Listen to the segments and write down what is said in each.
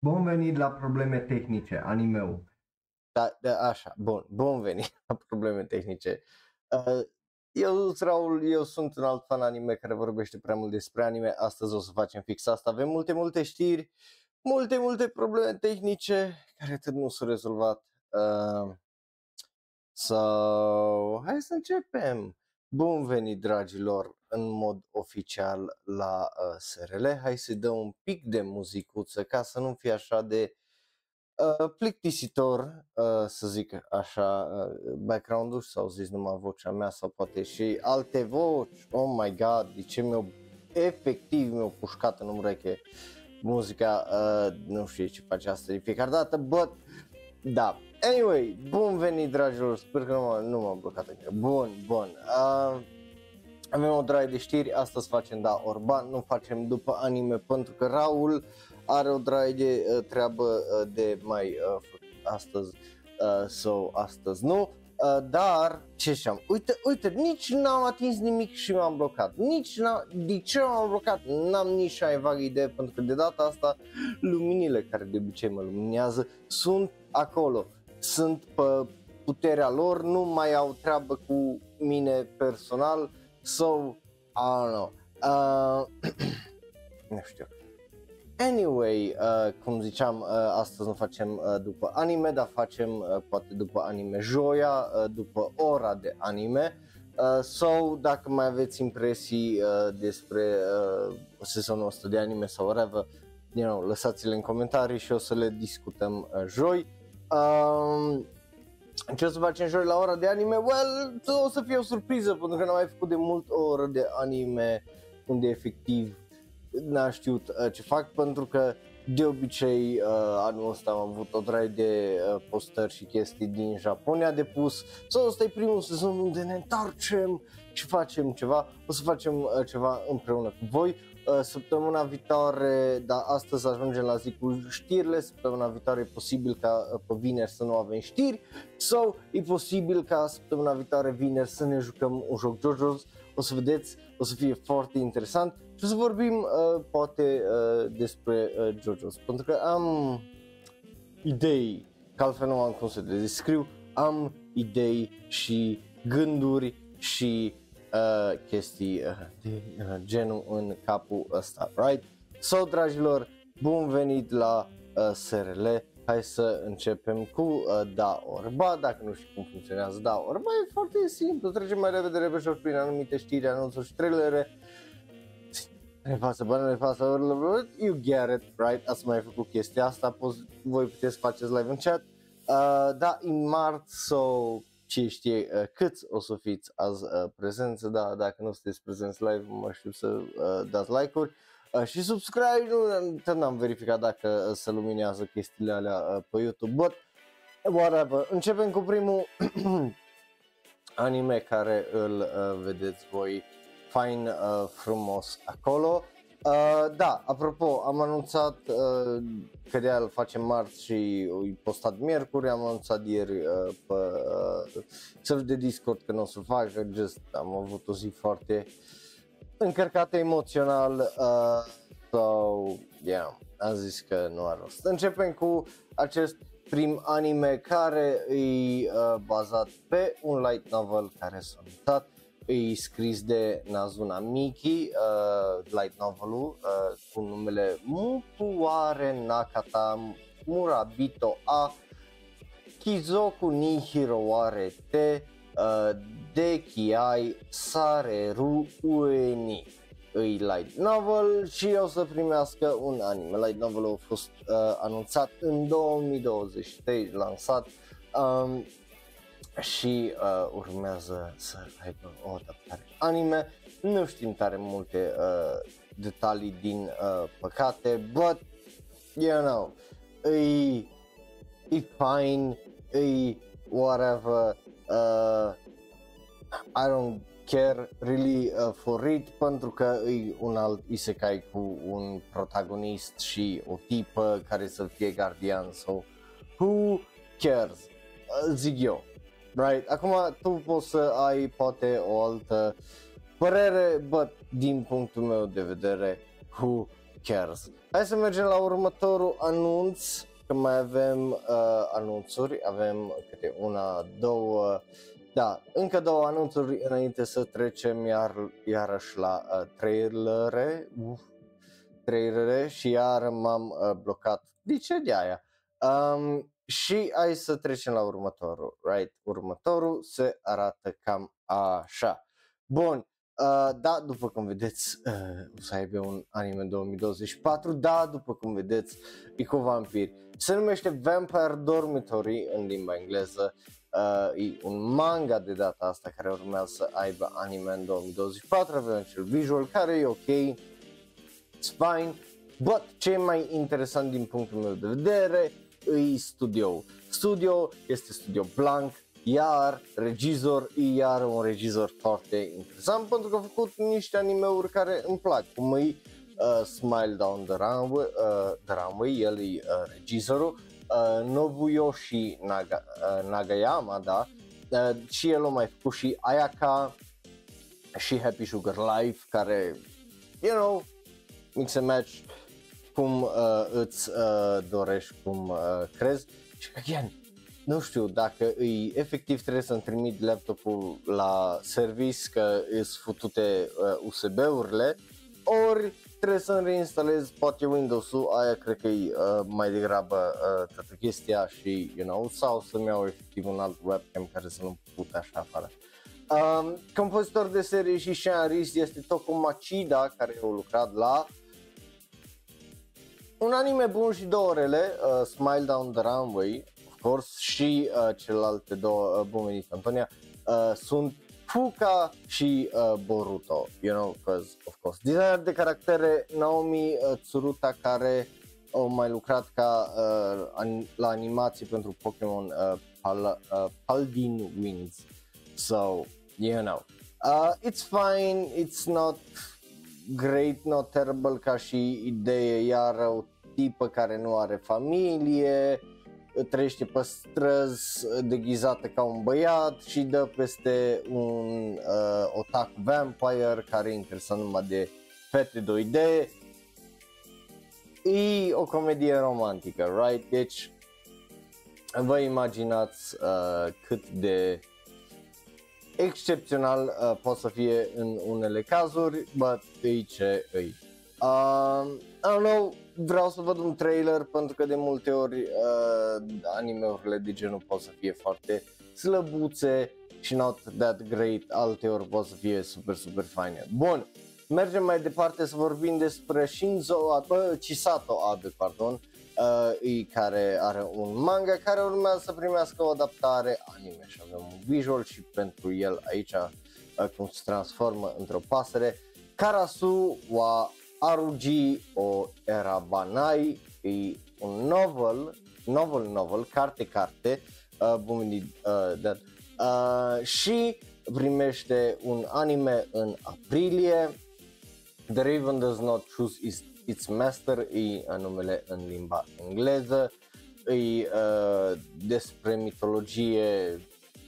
Bun venit la probleme tehnice, anime-ul. Da, așa, bun venit la probleme tehnice. Eu sunt Raul, eu sunt un alt fan anime care vorbește prea mult despre anime. Astăzi o să facem fix asta. Avem multe știri, multe probleme tehnice care tot nu s-au rezolvat. So, hai să începem. Bun venit, dragilor, în mod oficial la SRL. Hai să dăm un pic de muzicuță ca să nu fie așa de plictisitor, să zic așa, background-ul, sau zis numai vocea mea sau poate și alte voci. Oh my god, de ce efectiv mi-au pușcat în ureche muzica, nu știu ce face asta de fiecare dată, but da. Anyway, bun venit, dragilor, sper că nu m-am blocat încă. Bun. Avem o draie de știri, astăzi facem da orba, nu facem după anime pentru că Raul are o draie de treabă de mai făcut astăzi, astăzi nu, dar ce știam, uite, nici n-am atins nimic și m-am blocat, de ce m-am blocat, n-am nici mai vag idee, pentru că de data asta luminile care de obicei mă luminează sunt acolo, sunt pe puterea lor, nu mai au treabă cu mine personal, so, I don't know, nu știu. Anyway, cum ziceam, astăzi nu facem după anime, dar facem poate după anime joia, după ora de anime. So, dacă mai aveți impresii despre sezonul ăsta de anime sau whatever, lăsați-le în comentarii și o să le discutăm joi. Ce o să facem joi la ora de anime? Well, o să fie o surpriză, pentru că n-am mai făcut de mult o oră de anime unde efectiv n-am știut ce fac, pentru că de obicei anul ăsta am avut o draie de postări și chestii din Japonia de pus. Ăsta e primul sezon unde ne întoarcem și facem ceva. O să facem ceva împreună cu voi. Săptămâna viitoare, dar astăzi ajungem la zi cu știrile. Săptămâna viitoare e posibil ca pe vineri să nu avem știri, sau e posibil ca săptămâna viitoare vineri să ne jucăm un joc JoJo's. O să vedeți, o să fie foarte interesant și o să vorbim poate despre JoJo's, pentru că am idei, că altfel nu am cum să le descriu, am idei și gânduri și chestii de genul în capul ăsta, right? So, dragilor, bun venit la SRL. Hai să începem cu da orba. Dacă nu știu cum funcționează da orba, e foarte simplu, trecem mai repede prin anumite știri, anunțuri și trailere. You get it, right? Ați mai făcut chestia asta, voi puteți faceți live în chat. Da, în marți sau ce știe câți o să fiți azi prezenți, da, dacă nu sunteți prezenți live, mă știu să dați like-uri. Și subscribe, n-am verificat dacă se luminează chestiile alea pe YouTube, but whatever. Începem cu primul anime care îl vedeți voi fain, frumos acolo. Da, apropo, am anunțat că de-aia îl facem marți și îi postat miercuri, am anunțat ieri pe server de Discord că nu o să fac, just am avut o zi foarte încărcată emoțional, so, yeah, am zis că nu are rost. Începem cu acest prim anime care e bazat pe un light novel care s-a notat. E scris de Nazuna Miki, light novel-ul cu numele Mupuare Nakata Murabito a Kizoku ni Hiroare te Dekiai Sareru Ueni. E light novel și o să primească un anime. Light novel a fost anunțat în 2023, lansat și urmează să aibă o adaptare anime. Nu știm tare multe detalii din păcate, but you know, e fine, e whatever, I don't care really for it, pentru că e un alt isekai cu un protagonist și o tipă care să fie gardian, so who cares, zic eu. Right, acum tu poți să ai poate o altă părere, but din punctul meu de vedere, who cares? Hai să mergem la următorul anunț, că mai avem anunțuri, avem câte una, două, da, încă două anunțuri înainte să trecem iarăși la trailere și iar m-am blocat. De ce de aia? Și hai să trecem la următorul, right? Următorul se arată cam așa. Bun, da, după cum vedeți, o să aibă un anime 2024, da, după cum vedeți, e cu vampiri. Se numește Vampire Dormitory în limba engleză, e un manga de data asta care urmează să aibă anime în 2024, avem acel visual care e ok, it's fine, but ce e mai interesant din punctul meu de vedere e studio. Studio este Studio Blank, iar regizor e iar un regizor foarte interesant pentru că a făcut niște anime-uri care îmi plac, cum e Smile Down the Runway, el e regizorul, Nobuyoshi Nagayama, da, și el a mai făcut și Ayaka și Happy Sugar Life, care, you know, mix and match cum îți dorești, cum crezi. Și again, nu știu dacă efectiv trebuie să-mi trimit laptopul la service că îs futute USB-urile, ori trebuie să-mi reinstalez poate Windows-ul, aia cred că e mai degrabă toată chestia și, you know, sau să-mi iau efectiv un alt webcam care să nu pute așa afară. Compozitor de serie și scenarist este Toko Machida, care a lucrat la un anime bun și două rele, Smile Down the Runway, of course, și celelalte două, bun venit Antonia, sunt Fuka și Boruto, you know, because of course. Designer de caractere Naomi Tsuruta, care a mai lucrat ca la animații pentru Pokémon Paladin Wings, so, you know, it's fine, it's not great, not terrible ca și idee, iar o tipă care nu are familie, trăiește pe străzi deghizată ca un băiat și dă peste un otaku vampire care e interesat numai de fete 2D. E o comedie romantică, right? Deci vă imaginați cât de excepțional poate să fie în unele cazuri, but e ce e. I don't know, vreau să văd un trailer pentru că de multe ori anime-urile de genul pot să fie foarte slăbuțe și not that great, alteori pot să fie super, super faine. Bun, mergem mai departe să vorbim despre Chisato Abe, care are un manga care urmează să primească o adaptare anime și avem un visual și pentru el aici cum se transformă într-o pasăre. Karasu wa Aruji o Erabanai e un novel, carte, și primește un anime în aprilie. The Raven Does Not Choose Its Master e numele în limba engleză, e despre mitologie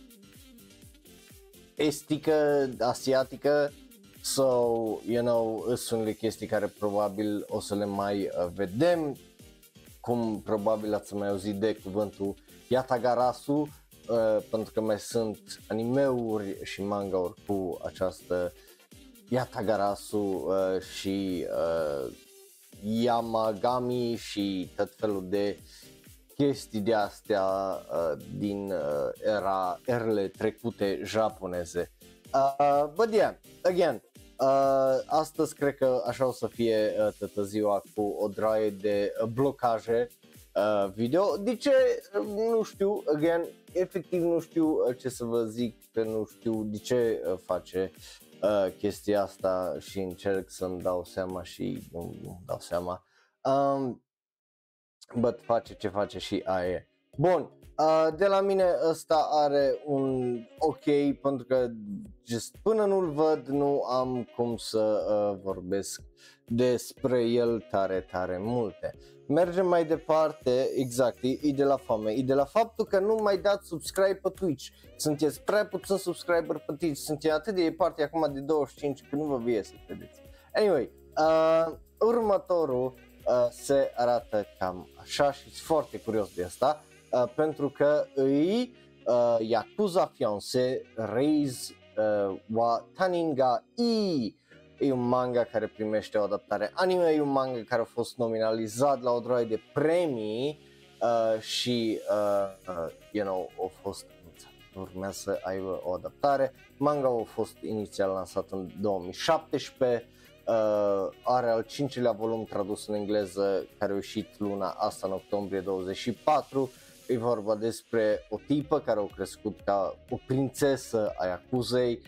estică, asiatică, so, you know, sunt chestii care probabil o să le mai vedem, cum probabil ați mai auzit de cuvântul Yatagarasu, pentru că mai sunt animeuri și manga-uri cu această Yatagarasu și Yamagami și tot felul de chestii de astea din erele trecute japoneze. But yeah, again, astăzi cred că așa o să fie toată ziua, cu o draie de blocaje video. De ce? Nu știu, again, efectiv nu știu ce să vă zic, că nu știu de ce face chestia asta și încerc să-mi dau seama și nu dau seama, but face ce face și aia e. Bun, de la mine ăsta are un ok, pentru că just până nu-l văd nu am cum să vorbesc despre el tare multe. Mergem mai departe, exact, e de la foame, e de la faptul că nu mai dați subscribe pe Twitch. Sunteți prea puțin subscriber pe Twitch, sunteți atât de departe acum de 25 că nu vă vie să credeți. Anyway, Următorul se arată cam așa și sunt foarte curios de asta, pentru că îi Yakuza Fiancé Reis wa Taninga I. E un manga care primește o adaptare anime, e un manga care a fost nominalizat la o droaie de premii și a fost urmează să aibă o adaptare. Manga a fost inițial lansat în 2017, are al 5-lea volum tradus în engleză care a ieșit luna asta în octombrie 24. E vorba despre o tipă care a crescut ca o prințesă a Yakuzei,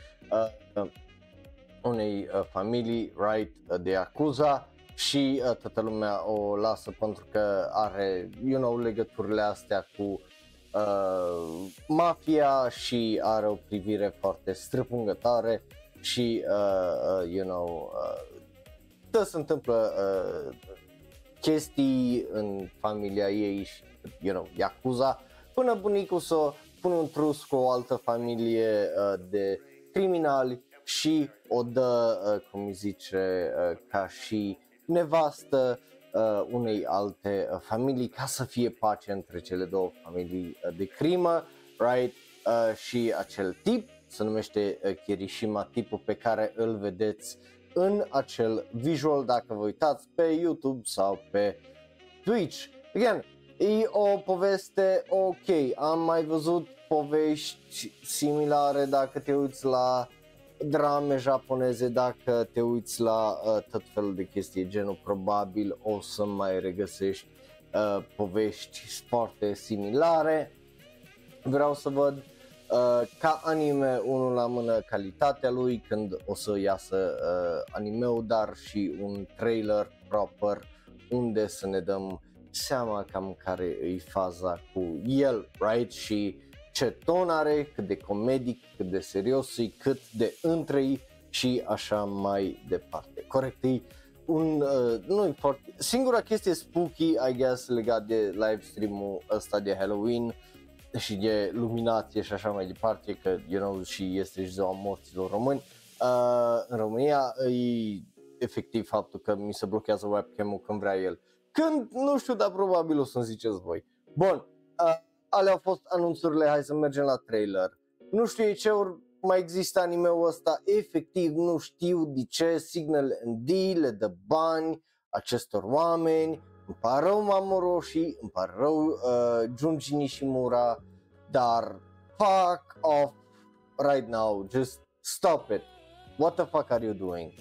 unei familii, right, de Yakuza, și toată lumea o lasă pentru că are, legăturile astea cu mafia și are o privire foarte străpungătoare și, se întâmplă chestii în familia ei și, Yakuza, până bunicul să pune un trus cu o altă familie de criminali și o dă, cum îi zice, ca și nevastă unei alte familii ca să fie pace între cele două familii de crimă, right? Și acel tip se numește Kirishima, tipul pe care îl vedeți în acel visual dacă vă uitați pe YouTube sau pe Twitch. Again, e o poveste ok, am mai văzut povești similare dacă te uiți la drame japoneze, dacă te uiți la tot felul de chestii genul, probabil o să mai regăsești povești foarte similare. Vreau să văd ca anime unul la mână calitatea lui când o să iasă anime-ul, dar și un trailer proper unde să ne dăm seama cam care e faza cu el, right? Și ce ton are, cât de comedic, cât de serios e, cât de între și așa mai departe. Corect, e nu foarte... Singura chestie spooky, I guess, legat de live stream-ul ăsta de Halloween și de luminație și așa mai departe, că, și este și ziua morților români, în România, e efectiv faptul că mi se blochează webcam-ul când vrea el. Când, nu știu, dar probabil o să-mi ziceți voi. Bun, alea au fost anunțurile, hai să mergem la trailer. Nu știu ce ori mai există anime-ul ăsta, efectiv nu știu de ce Signal ND le dă bani acestor oameni. Îmi pare rău Mamoru și îmi pare rău Junji Nishimura, dar fuck off right now, just stop it. What the fuck are you doing?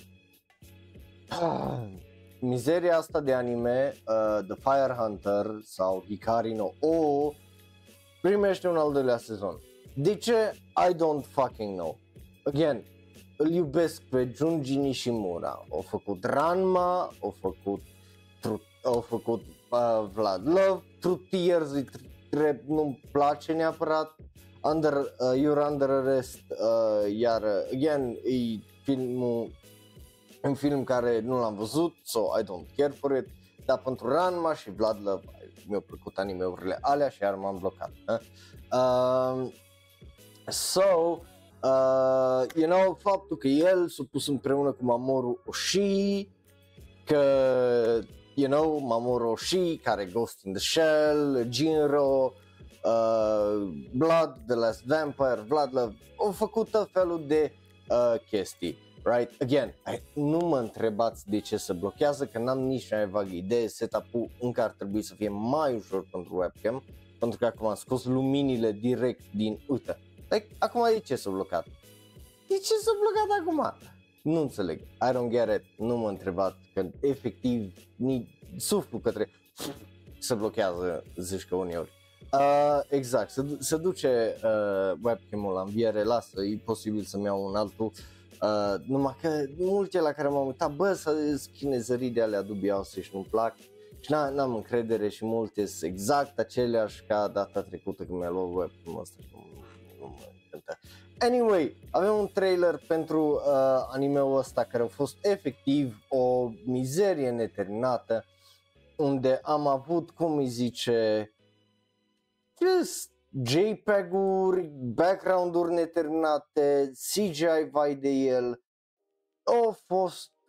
Mizeria asta de anime, The Fire Hunter sau Hikari no O, primește un al doilea sezon. De ce? I don't fucking know. Again, îl iubesc pe Junji Nishimura. Au făcut Ranma, au făcut Vlad Love, True Tears, nu-mi place neapărat. You're Under Arrest, iar again, e un film care nu l-am văzut, so I don't care for it, dar pentru Ranma și Vlad Love mi-au plăcut anime-urile alea și iar m-am blocat. Faptul că el s-a pus împreună cu Mamoru Oshii, că, Mamoru Oshii, care Ghost in the Shell, Jinro, Blood, The Last Vampire, Vlad Love, au făcut tot felul de chestii. Right? Again, nu mă întrebați de ce se blochează, că n-am nici mai vagă idee, setup-ul încă ar trebui să fie mai ușor pentru webcam, pentru că acum am scos luminile direct din, uite, acum de ce s-a blocat? De ce s-a blocat acum? Nu înțeleg, I don't get it, nu mă întrebați, că efectiv suflu către se blochează, zici că uneori. Exact, se duce webcam-ul la înviere, lasă, e posibil să-mi iau un altul. Numai că multe la care m-am uitat, să chinezării de alea dubioase și nu-mi plac și n-am încredere și multe sunt exact aceleași ca data trecută când mi-a luat webcam-ul ăsta și nu mă încântă. Anyway, avem un trailer pentru anime-ul ăsta care a fost efectiv o mizerie neterminată, unde am avut, cum îi zice, just JPEG-uri, background-uri neterminate, CGI vai de el. A fost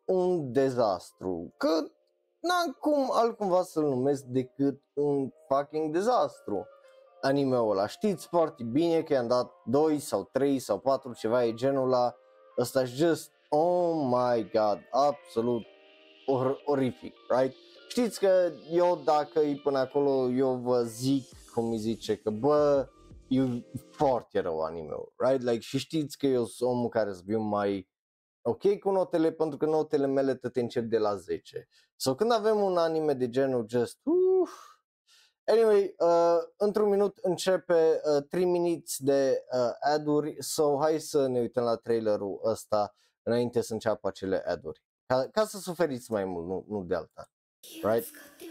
un dezastru, că n-am cum altcumva să-l numesc decât un fucking dezastru anime-ul ăla. Știți foarte bine că i-am dat 2 sau 3 sau 4, ceva e genul ăla, ăsta just, oh my god, absolut orific, right? Știți că eu dacă e până acolo, eu vă zic, cum îi zice, că bă, e foarte rău anime-ul, right? Like, și știți că eu sunt omul care să fiu mai ok cu notele, pentru că notele mele tot încep de la 10. So când avem un anime de genul just, anyway, într-un minut începe 3 minutes de ad-uri, so hai să ne uităm la trailerul ăsta înainte să înceapă acele ad-uri. Ca să suferiți mai mult, nu de alta. Right?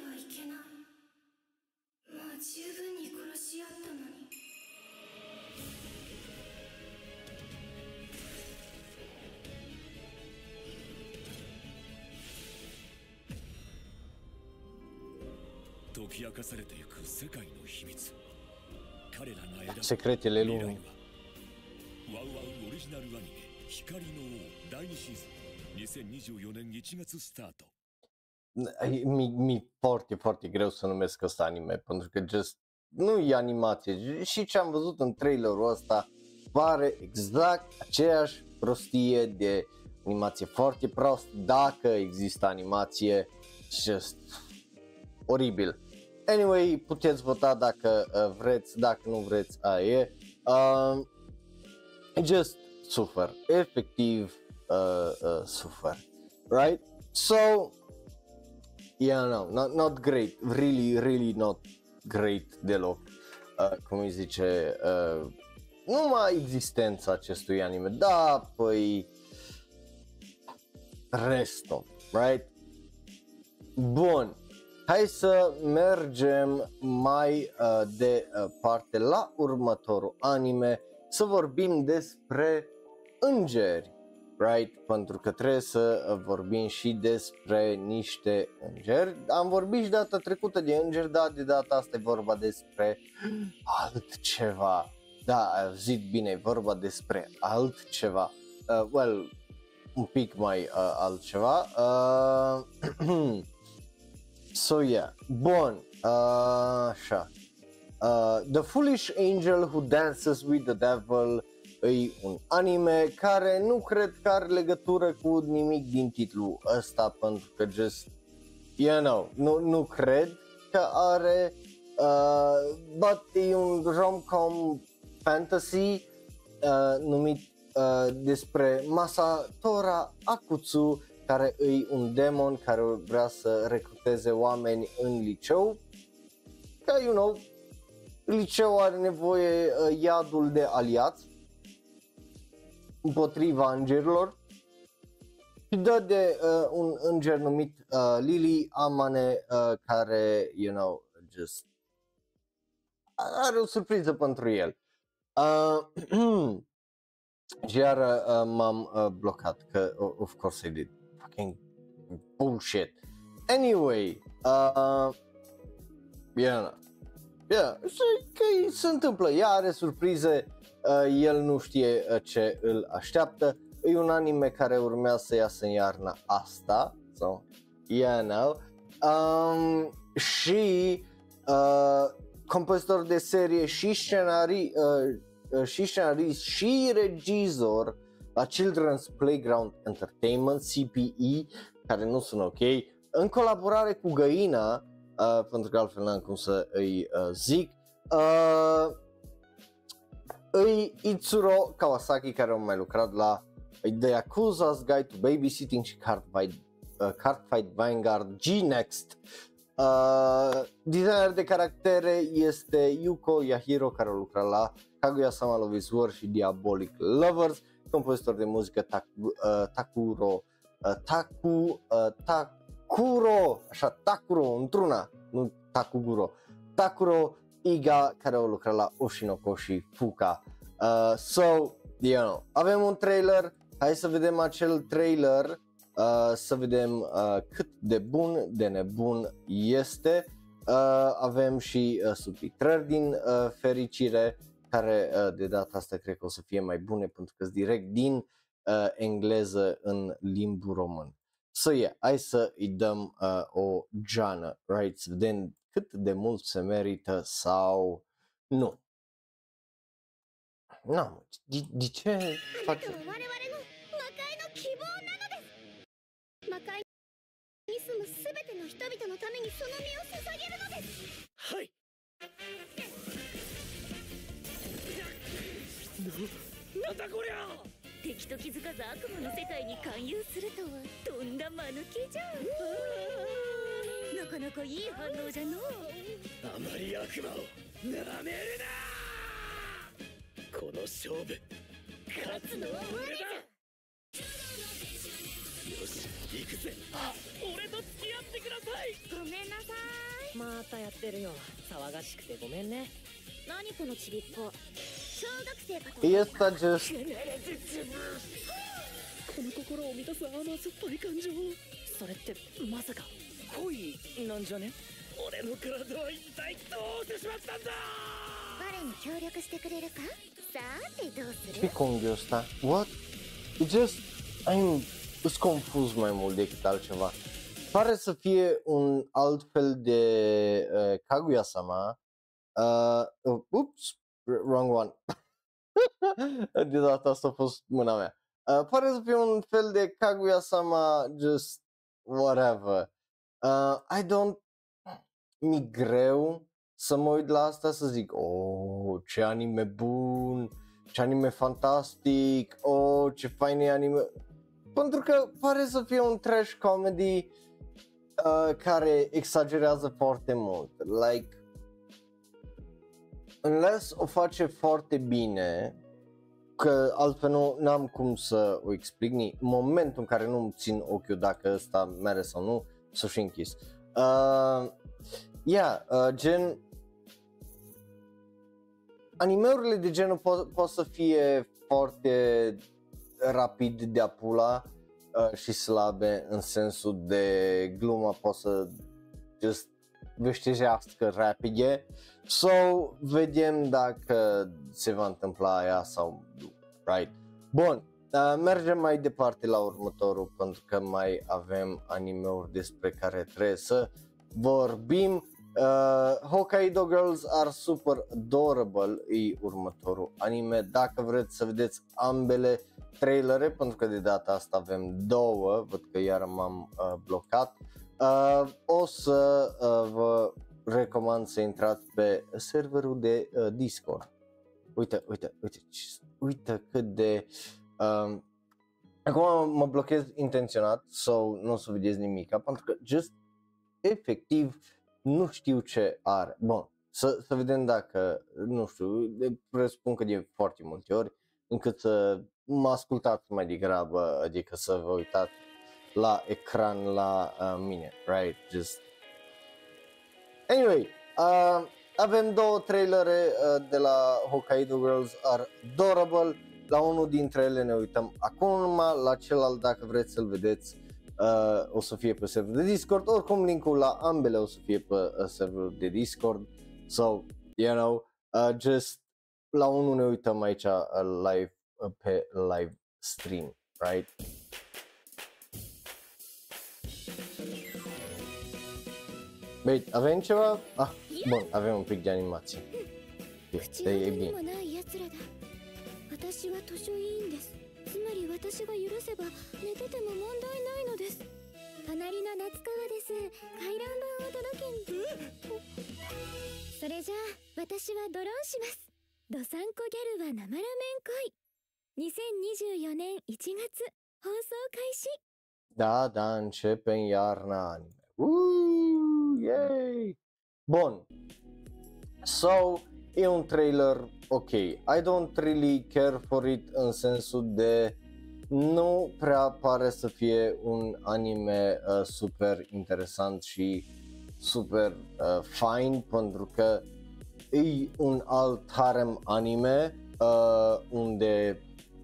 解き明かされていく世界の秘密。彼らが選ぶ Secretele 未来 lumii. はワウワウオリジナルアニメ「光の王」第2シーズン2024年1月スタート。 Mi foarte greu să numesc ăsta anime, pentru că just nu e animație. Și ce am văzut în trailerul ăsta pare exact aceeași prostie de animație foarte prost, dacă există animație, just oribil. Anyway, puteți vota dacă vreți, dacă nu vreți, aia e. Just sufăr, efectiv sufăr, right? So, yeah, no, not great, really not great deloc, cum îi zice, numai existența acestui anime, da, păi, restul, right? Bun. Hai să mergem mai departe la următorul anime, să vorbim despre îngeri, right? Pentru că trebuie să vorbim și despre niște îngeri. Am vorbit și data trecută de îngeri, dar de data asta e vorba despre altceva. Da, ai auzit bine, e vorba despre altceva. Well, un pic mai altceva. So yeah, bun, așa, The Foolish Angel Who Dances with the Devil e un anime care nu cred că are legătură cu nimic din titlul ăsta, pentru că just, you know, nu cred că are, but e un rom-com fantasy numit despre Masatora Akutsu, care e un demon care vrea să recruteze oameni în liceu, că, you know, liceul are nevoie iadul de aliați împotriva îngerilor și dă de un înger numit Lily Amane, care, you know, just are o surpriză pentru el. Și iar m-am blocat, că of course I did. Fucking bullshit. Anyway, yeah, că se întâmplă, ea are surprize, el nu știe ce îl așteaptă. E un anime care urmează să iasă în iarna asta, so, yeah, now. Și compozitor de serie și scenarist și regizor la Children's Playground Entertainment, CPE, care nu sună ok, în colaborare cu Găina, pentru că altfel n-am cum să îi zic, îi Itsuro Kawasaki, care a mai lucrat la The Yakuza's Guide to Babysitting și Cardfight Vanguard G-Next. Designer de caractere este Yuko Yahiro, care a lucrat la Kaguya-sama Love is War și Diabolic Lovers. Compozitor de muzică Takuro într-una, nu Takuguro, Takuro Iga, care a lucrat la Oshinoko și Fuka. So, you know, avem un trailer, hai să vedem acel trailer, să vedem cât de bun, de nebun este. Avem și subtitrări din fericire, care de data asta cred că o să fie mai bune, pentru că sunt direct din engleză în limbul român. So yeah, hai să îi dăm o geană, right? Să vedem cât de mult se merită sau nu. Nu, de ce faci? 我々の魔界の希望なのです魔界に住むすべての人々のためにその身を捧げるのです。 はい。なんだこりゃ。 敵と気づかず悪魔の世界に勧誘するとはとんだ間抜けじゃなかなかいい反応じゃのう。 あまり悪魔をなめるな。この勝負勝つのは俺だ。よし行くぜ。俺と付き合ってください。 ごめんなさい。 またやってるよ。騒がしくてごめんね。 何このちびっこ。小学生かと。 E ăsta just この心を満たす甘酸っぱい感情。それってまさか恋なんじゃね？ 俺の体は一体どうしてしまったんだ。 我に協力してくれるか。さてどうする。 ce conghiul ăsta? What? E just îs confuz mai mult decât altceva. Pare să fie un alt fel de Kaguya-sama. Ups, wrong one. De data asta a fost mâna mea. Pare să fie un fel de Kaguya-sama, just whatever. Mi-e greu să mă uit la asta să zic, oh, ce anime bun, ce anime fantastic, oh, ce fain e anime. Pentru că pare să fie un trash comedy care exagerează foarte mult. Like, unless o face foarte bine, că altfel nu am cum să o explic, în momentul în care nu-mi țin ochiul dacă ăsta mere sau nu, să și închis. Gen, animeurile de genul pot să fie foarte rapid de apula și slabe în sensul de gluma pot să just veștejească rapide. So, vedem dacă se va întâmpla aia sau nu, right? Bun, mergem mai departe la următorul pentru că mai avem anime-uri despre care trebuie să vorbim. Hokkaido Girls Are Super Adorable e următorul anime. Dacă vreți să vedeți ambele trailere, pentru că de data asta avem două, văd că iar m-am blocat, o să vă recomand să intrați pe serverul de Discord. Uite cât de... Acum mă blochez intenționat sau nu o să vedeți nimica, pentru că just efectiv nu știu ce are. Bun, să vedem dacă, nu știu, presupun că de foarte multe ori, încât să mă ascultați mai degrabă, adică să vă uitați la ecran la mine, right? Just... Anyway, avem două trailere de la Hokkaido Girls Are Adorable. La unul dintre ele ne uităm acum, la celălalt dacă vreți să-l vedeți o să fie pe serverul de Discord. Oricum linkul la ambele o să fie pe serverul de Discord. So, you know, just la unul ne uităm aici live pe live stream, right? Băi, avem ceva? Ah, bun, avem un pic de animație. E bine. 私は図書委員です。つまり私が許せば寝てても問題ないのです。隣の夏川です。回覧板を届けに。それじゃあ私はドローンします。ドサンコギャルは生ラメン恋。2024年1月放送開始。 Da, începem iarna anime. Yay! Bun. So, e un trailer ok. I don't really care for it în sensul de nu prea pare să fie un anime super interesant și super fine, pentru că e un alt harem anime unde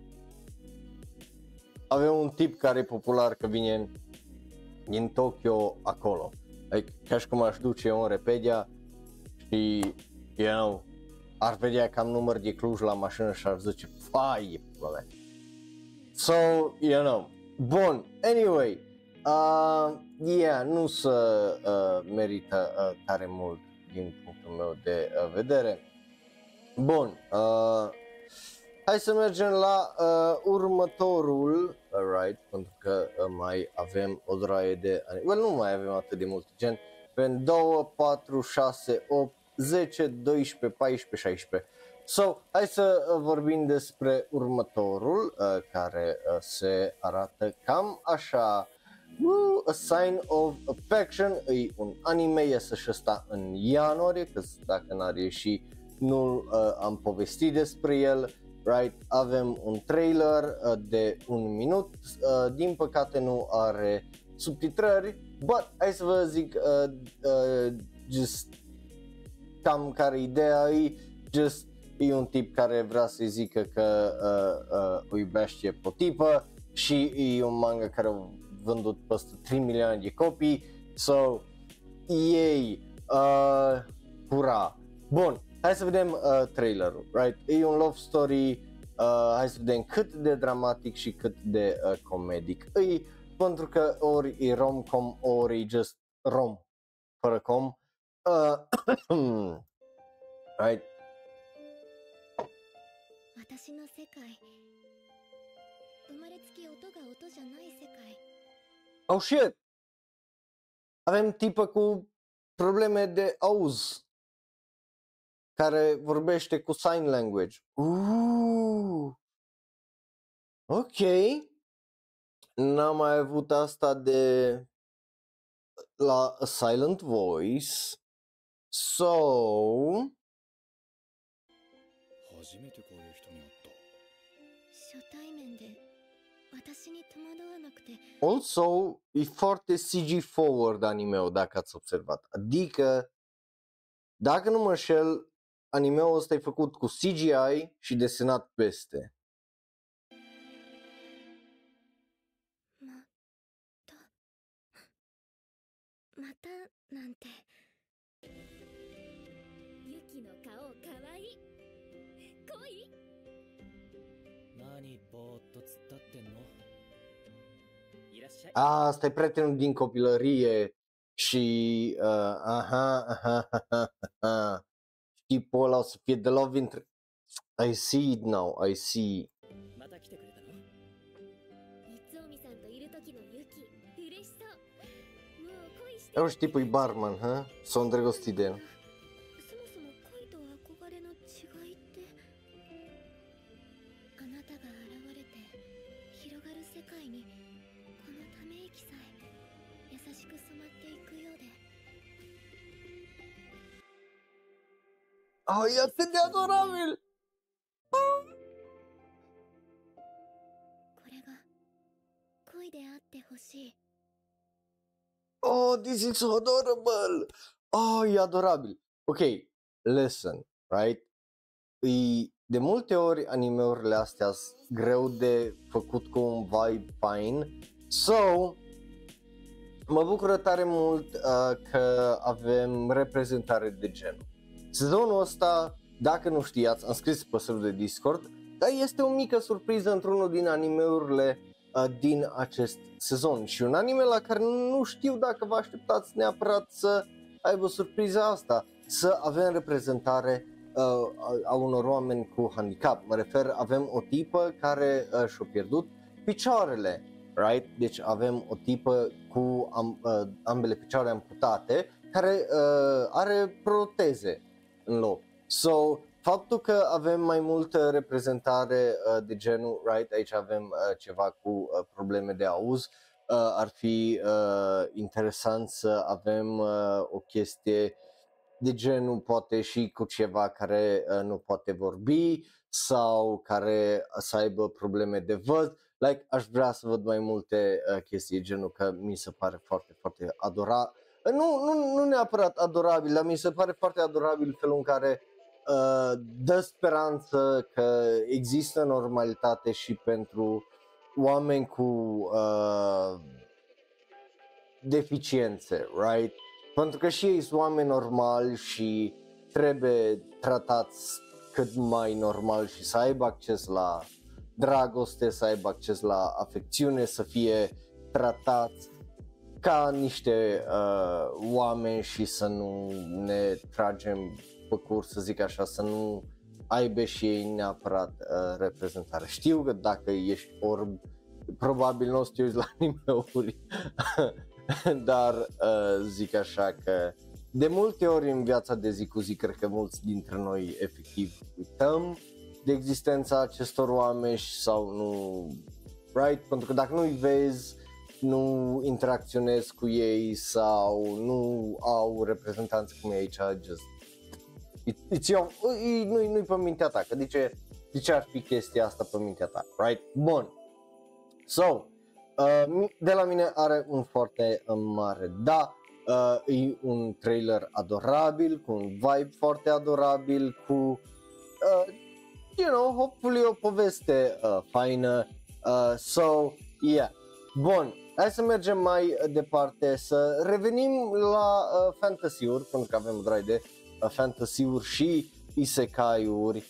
avem un tip care e popular că vine din Tokyo acolo. Like, ca și cum aș duce eu în Repedia și, you know, ar vedea cam număr de Cluj la mașină și ar zice, fai, bă. So, you know, bun, anyway, Nu se merită tare mult din punctul meu de vedere. Bun, hai să mergem la următorul, right, pentru că mai avem o draie de, nu mai avem atât de multe gen, avem 2, 4, 6, 8, 10, 12, 14, 16. So, hai să vorbim despre următorul, care se arată cam așa. A Sign of Affection, e un anime, iese și ăsta în ianuarie, că dacă n-ar ieși nu am povestit despre el, right? Avem un trailer de 1 minut, din păcate nu are subtitrări, but hai să vă zic just cam care ideea e, just e un tip care vrea să-i zică că o iubește pe o tipă și e un manga care a vândut peste 3 milioane de copii, so ei, hura! Bun, hai să vedem trailerul, right? E un love story, hai să vedem cât de dramatic și cât de comedic e, pentru că ori e rom-com, ori e just rom, fără com, right? 私の世界生まれつき音が音じゃない世界 Oh shit! Avem tipă cu probleme de auz care vorbește cu sign language. Ok. N-am mai avut asta de la A Silent Voice. So 初めてこういう人に会った。 初対面で私に戸惑わなくte also e foarte CG forward anime-ul, dacă ați observat. Adică, dacă nu mă înșel, anime-ul ăsta e făcut cu CGI și desenat peste. またなんてユキの顔かわいい恋何ぼーっと突っ立ってんの。いらっしゃい。 Asta e prietenul din copilărie și tipul ăla o să fie de love interest. I see it now, I see. また来てくれたの。 三つおみさんといる時のユキ嬉しそうもう恋して Eu știu tipul e barman, ha? S-o îndrăgostit de el. そもそも恋と憧れの違いってあなたが現れて広がる世界にこのため息さえ優しく染まっていくようで Oh, e atât de adorabil! これが恋であってほしい Oh, this is so adorable! Oh, e adorabil! Ok, listen, right? De multe ori anime-urile astea sunt greu de făcut cu un vibe fine. So, mă bucură tare mult că avem reprezentare de genul. Sezonul ăsta, dacă nu știați, am scris pe serverul de Discord, dar este o mică surpriză într-unul din anime-urile din acest sezon și un anime la care nu știu dacă vă așteptați neapărat să aibă surpriza asta, să avem reprezentare a unor oameni cu handicap. Mă refer, avem o tipă care și-a pierdut picioarele, right? Deci avem o tipă cu ambele picioare amputate care are proteze în loc. So, faptul că avem mai multă reprezentare de genul, right, aici avem ceva cu probleme de auz, ar fi interesant să avem o chestie de genul poate și cu ceva care nu poate vorbi sau care să aibă probleme de văd. Like, aș vrea să văd mai multe chestii de genul, că mi se pare foarte, foarte adorabil. Nu neapărat adorabil, dar mi se pare foarte adorabil felul în care dă speranță că există normalitate și pentru oameni cu deficiențe, right? Pentru că și ei sunt oameni normali și trebuie tratați cât mai normal și să aibă acces la dragoste, să aibă acces la afecțiune, să fie tratați ca niște oameni și să nu ne tragem pe curs, să zic așa, să nu aibă și ei neapărat reprezentare. Știu că dacă ești orb, probabil nu o să te uiți la anime-uri, dar zic așa că de multe ori în viața de zi cu zi, cred că mulți dintre noi efectiv uităm de existența acestor oameni sau nu, right? Pentru că dacă nu-i vezi, nu interacționezi cu ei sau nu au reprezentanți cum e aici, nu-i pe mintea ta, că de ce ar fi chestia asta pe mintea ta, right? Bun, so, de la mine are un foarte mare da, e un trailer adorabil, cu un vibe foarte adorabil, cu, hopefully o poveste faină, so, yeah. Bun, hai să mergem mai departe, să revenim la fantasy-uri, pentru că avem drag de fantasy-uri și isekai-uri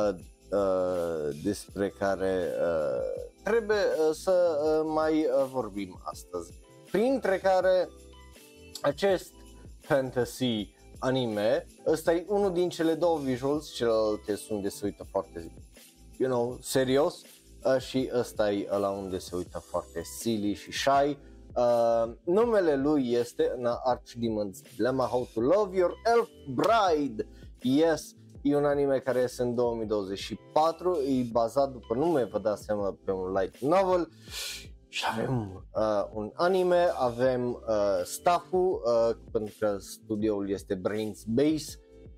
despre care trebuie să mai vorbim astăzi. Printre care acest fantasy anime, ăsta e unul din cele două visuals, celelalte sunt de se uită foarte, serios. Și ăsta e ăla unde se uită foarte silly și shy. Numele lui este An Archdemon's Dilemma, How to Love Your Elf Bride. Yes, e un anime care este în 2024, e bazat după nume, vă dați seama, pe un light novel. Și avem un anime, avem staff-ul, pentru că studioul este Brains Base.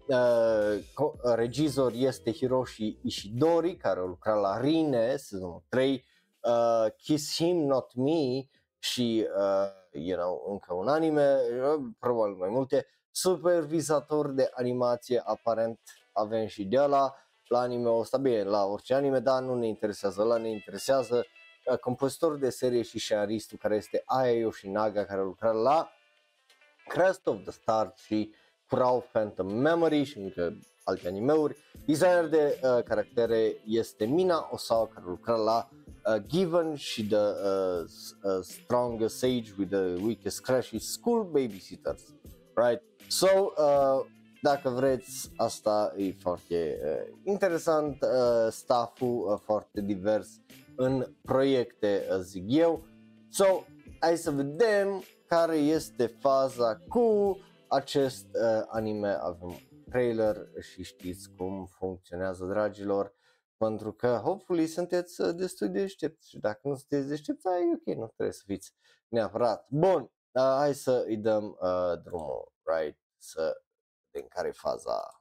Regizor este Hiroshi Ishidori, care a lucrat la Rine sezonul 3, Kiss Him Not Me și încă un anime, probabil mai multe. Supervizator de animație, aparent avem și de ăla la anime-ul ăsta, bine, la orice anime, dar nu ne interesează ăla, ne interesează compozitor de serie și scenaristul, care este Aya Yoshinaga, care a lucrat la Crest of the Stars și Crow Phantom Memory și încă alte anime-uri. Designer de caractere este Mina Osawa, care lucra la Given și The Strongest Sage with the Weakest Crash și School Babysitters, right? So, dacă vreți, asta e foarte interesant, staff-ul foarte divers în proiecte, zic eu. So, hai să vedem care este faza cu acest anime. Avem trailer și știți cum funcționează, dragilor, pentru că hopefully sunteți destul de deștepți și dacă nu sunteți deștepți, e ok, nu trebuie să fiți neapărat. Bun, hai să îi dăm drumul, right, să vedem care e faza.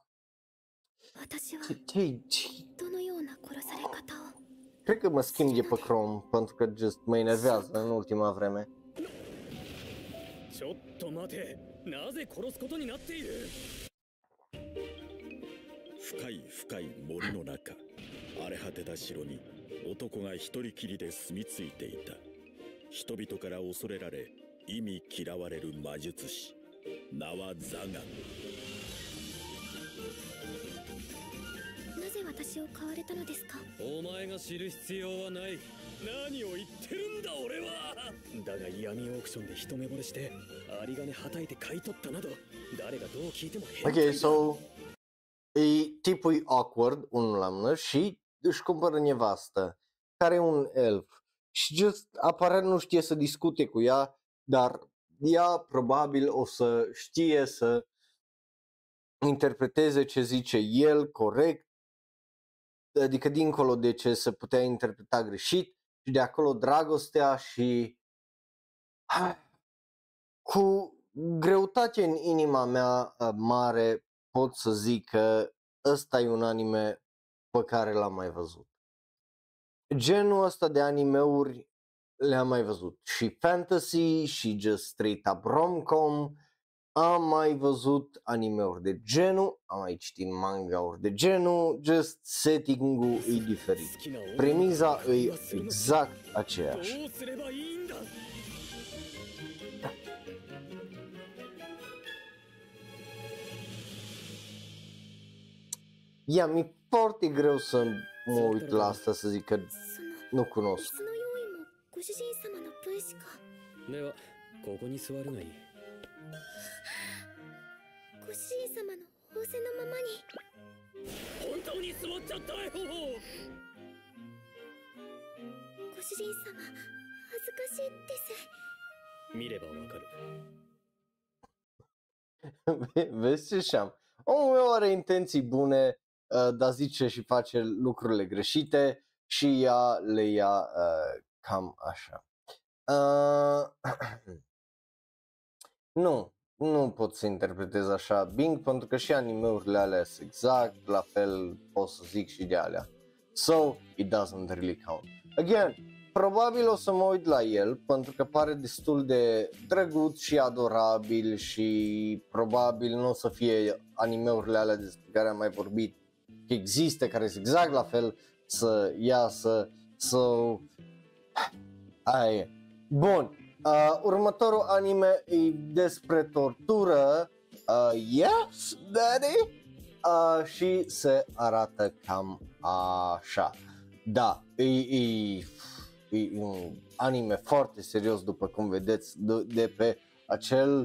Cred că mă schimb de pe Chrome pentru că just mă enervează în ultima vreme. ちょっと待て、なぜ殺すことになっている。 深い深い森の中、荒れ果てた城に男が一人きりで住み着いていた。人々から恐れられ、忌み嫌われる魔術師、名はザガン。 なぜ私を買われたのですか。 お前が知る必要はない。何を言ってるんだ俺は。だが闇オークションで一目惚れして有り金はたいて買い取ったなど誰がどう聞いても変態だ。 Ok, so tipul e awkward, unul la mână, și își cumpără nevastă, care e un elf. Și just aparent nu știe să discute cu ea, dar ea probabil o să știe să interpreteze ce zice el corect, adică dincolo de ce se putea interpreta greșit, și de acolo dragostea și cu greutate în inima mea mare pot să zic că ăsta e un anime pe care l-am mai văzut. Genul ăsta de anime-uri le-am mai văzut, și fantasy și just straight up rom-com. Am mai văzut anime-uri de genul, am mai citit manga-uri de genul, just setting-ul e diferit. Premiza e exact aceeași. どうすればいいんだ。 Ia, mi-e foarte greu să mă uit la asta, să zic că その nu cunosc. 椅子の用意もご主人様の分しか。 ではここに座るがいい。 ご主人様の仰せのままに。 本当に座っちゃったよ。 ご主人様、恥ずかしいです。 見ればわかる。 Vezi ce șam? Omul meu are intenții bune, dar zice și face lucrurile greșite și ea le ia cam așa. Nu pot să interpretez așa Bing, pentru că și anime-urile alea sunt exact la fel, pot să zic și de alea. So, it doesn't really count. Again, probabil o să mă uit la el pentru că pare destul de drăguț și adorabil și probabil nu o să fie anime-urile alea despre care am mai vorbit că există, care sunt exact la fel, să iasă. So, aia e. Bun. Următorul anime e despre tortură, yes, daddy, și se arată cam așa. Da, e un anime foarte serios, după cum vedeți de pe acel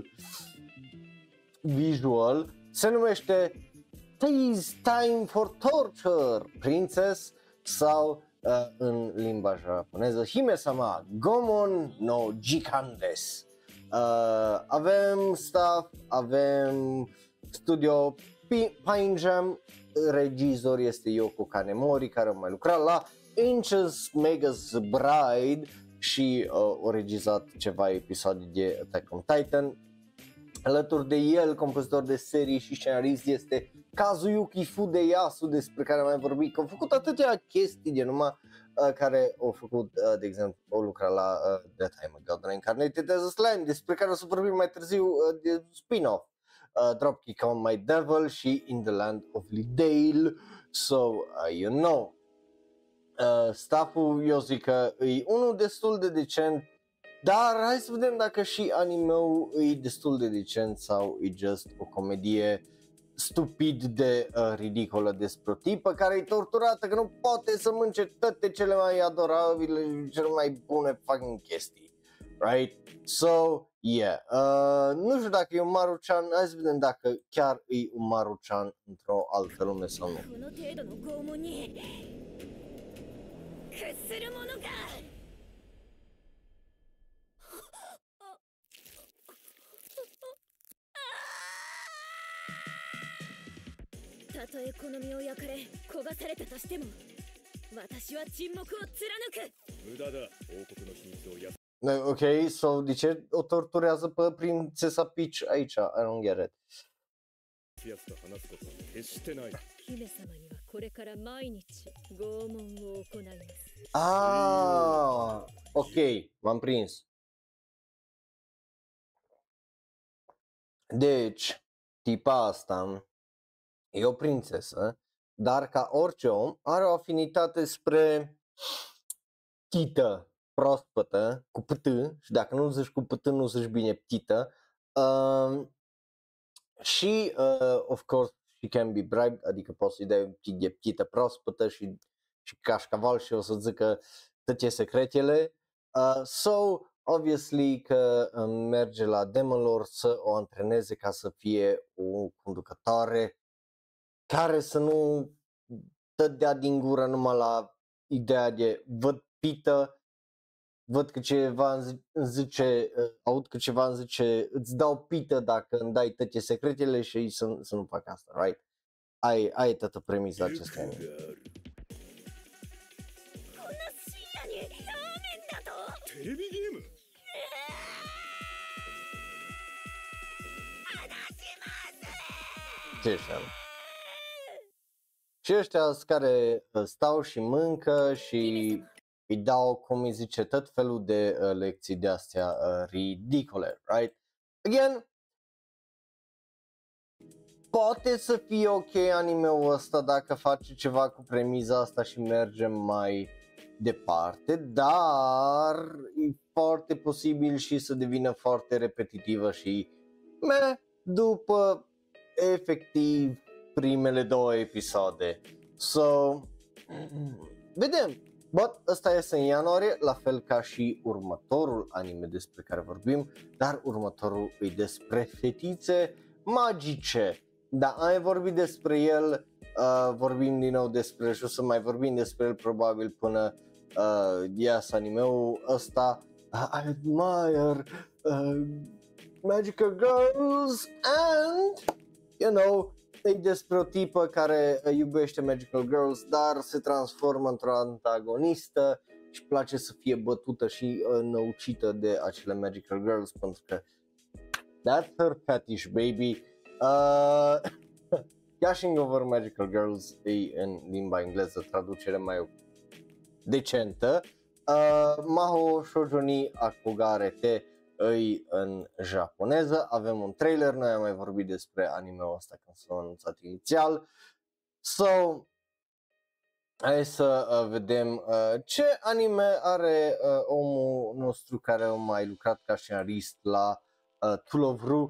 visual. Se numește Tis Time for Torture Princess sau în limba japoneză Hime-sama Gomon no Jikan desu. Avem staff, avem studio Pine Jam, regizor este Yoko Kanemori, care a mai lucrat la Ancients Mega's Bride și a regizat ceva episoade de Attack on Titan. Alături de el, compozitor de serii și scenarist este Kazuyuki Fudeyasu, despre care am mai vorbit, că au făcut atâtea chestii de numai care au făcut, de exemplu, au lucrat la The Time of God Reincarnated as a Slime, despre care o să vorbim mai târziu de spin-off, Dropkick on My Devil și In the Land of Lidale. So, you know, stafful, eu zic că e unul destul de decent, dar hai să vedem dacă și anime-ul e destul de decent sau e just o comedie stupid de ridicolă despre o tipă care e torturată, că nu poate să mânce toate cele mai adorabile, cele mai bune fucking chestii, right? So, yeah, nu știu dacă e un Maruchan, hai să vedem dacă chiar e un Maruchan într-o altă lume sau nu. Kusurumuno たとえこの身を焼かれ焦がされたとしても私は沈黙を貫く無駄だ王国の秘密をや Ok, so de ce o torturează pe prințesa Peach aici? I don't get it. つやつと話すことは決してない。 姫様にはこれから毎日拷問を行います Ah, ok, m-am prins. Deci, tipa asta e o prințesă, dar ca orice om are o afinitate spre tită proaspătă, cu pâtă, și dacă nu zici cu pâtă, nu zici bine ptită. Și, of course, she can be bribed, adică poți să-i dai un pic de ptită proaspătă și cașcaval și o să zică toate secretele. So, obviously că merge la Demon Lord să o antreneze ca să fie o conducătoare care să nu dea din gură numai la ideea de văd pită, văd că ceva îmi zice, aud că ceva îmi zice, îți dau pită dacă îmi dai toate secretele și să nu fac asta, right? Ai toată premisa acestei anime. テレビゲーム Ce ăștia? Și ăștia care stau și mâncă și îi dau, cum îi zice, tot felul de lecții de astea ridicole, right? Again, poate să fie ok anime-ul ăsta dacă face ceva cu premiza asta și mergem mai departe, dar e foarte posibil și să devină foarte repetitivă și după vedem. But ăsta iese în ianuarie, la fel ca și următorul anime despre care vorbim, dar următorul e despre fetițe magice. Da, am vorbit despre el, vorbim din nou despre el și o să mai vorbim despre el probabil până iasă anime-ul ăsta. I admire magical girls and, you know, e despre o tipă care iubește magical girls, dar se transformă într-o antagonistă și place să fie bătută și năucită de acele magical girls pentru că that's her fetish, baby. Gushing over magical girls e în limba engleză, traducere mai decentă. Mahou Shoujo ni Akugare te îi în japoneză. Avem un trailer, noi am mai vorbit despre anime-ul ăsta când s-a anunțat inițial. So, hai să vedem ce anime are omul nostru care a mai lucrat ca scenarist la Tool of Ru.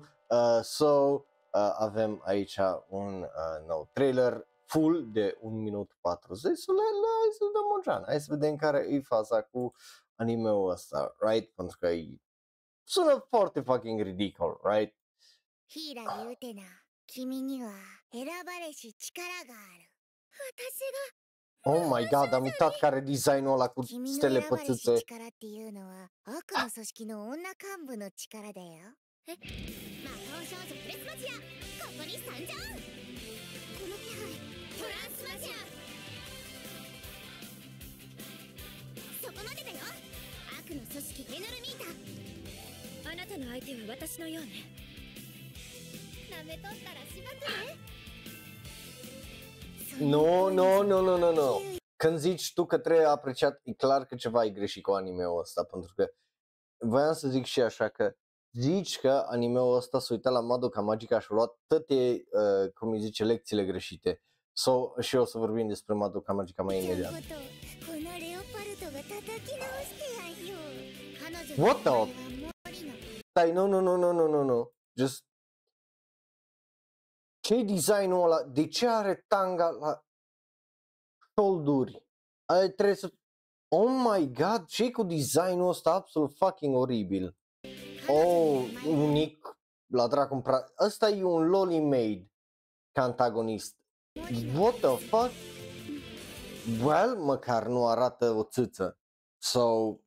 Avem aici un nou trailer full de 1 minut 40. So, hai să dăm o geană. Hai să vedem care e faza cu anime-ul ăsta, right? Pentru că sună foarte fucking ridicol, right? ヒーラ言うてな、君には選ばれし力がある。私が Oh my god, am uitat care designul ăla cu 君の stele 選ばれし pățite. 力っていうのは悪の組織の女幹部の力だよ。え、魔法少女プレスマジア、ここに参上。この気配、トランスマジア。そこまでだよ。悪の組織エノルミータ。 あなたの相手は私のようね。 舐めとったらしばくね。 Nu, nu, nu, nu, nu, nu. Când zici tu că trebuie apreciat, e clar că ceva e greșit cu anime-ul ăsta, pentru că voiam să zic și așa că zici că anime-ul ăsta s-a uitat la Madoka Magica și a luat toate, cum îi zice, lecțiile greșite. Și o să vorbim despre Madoka Magica mai imediat. What the? Stai, nu, nu, nu, nu, nu, nu, nu. Just... Ce-i designul ăla? De ce are tanga la șolduri? Trebuie să... Oh my god, ce-i cu designul ăsta absolut fucking oribil? Oh, unic la dracu. Ăsta e un loli maid ca antagonist. What the fuck? Well, măcar nu arată o țâță. So,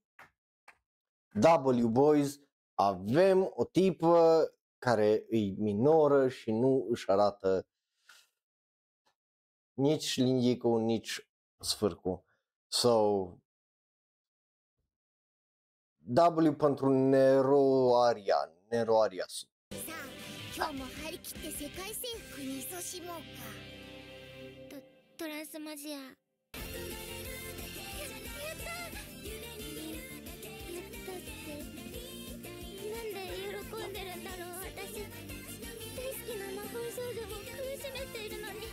W boys, avem o tipă care e minoră și nu își arată nici lingicul, nici sfârcul. So, W pentru Neroaria. 今日も張り切って世界征服に勤しもうか。トランスマジア。やったってなんで喜んでるんだろう。私大好きな魔法少女も苦しめているのに。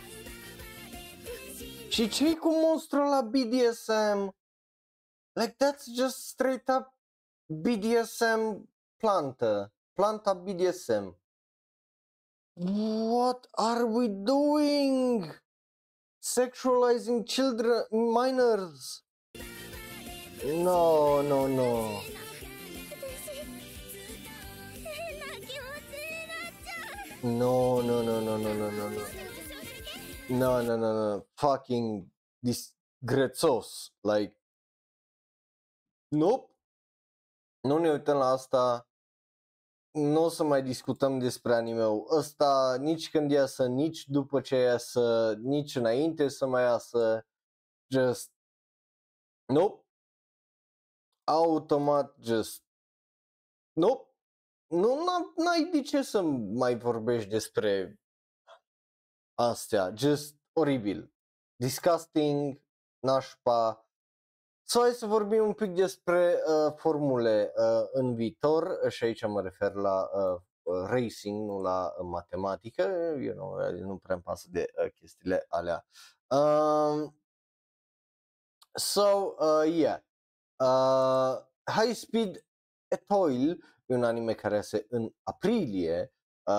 Și ce-i cu monstrul la BDSM? Like that's just straight up BDSM planta BDSM. What are we doing? Sexualizing children, minors? No, no, no. No, no, no, no, no, no, no, no. No, no, no, no. Fucking disgrețos. Like, nope. Nu ne uităm la asta. Nu o să mai discutăm despre anime-ul ăsta, nici când iasă, nici după ce iasă, nici înainte să mai iasă. Just, nope. Automat, just, nope. Nu, n-ai de ce să mai vorbești despre astea. Just oribil. Disgusting, nașpa. So, hai să vorbim un pic despre formule în viitor și aici mă refer la racing, nu la matematică, you know, nu prea îmi pasă de chestiile alea. Yeah. High Speed Etoile e un anime care iese în aprilie.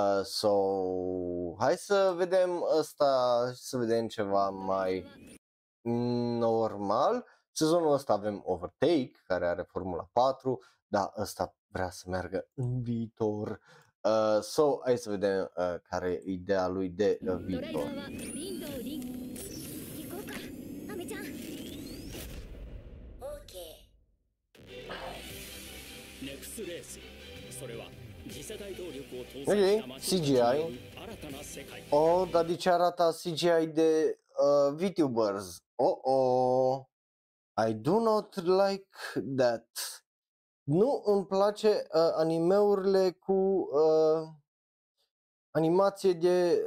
Hai să vedem ăsta, să vedem ceva mai normal. sezonul ăsta avem Overtake, care are Formula 4, dar ăsta vrea să meargă în viitor. So, hai să vedem care e ideea lui de ドライバ viitor. ーはリンドウリン行こうかアメちゃん。オーケネクスレース、それは次世代動力を搭 Ok, 載したマシンたちによる CGI. 新たな世界。 Oh, dar de ce arată CGI de VTubers? Oh, I do not like that. Nu îmi place animeurile cu animație de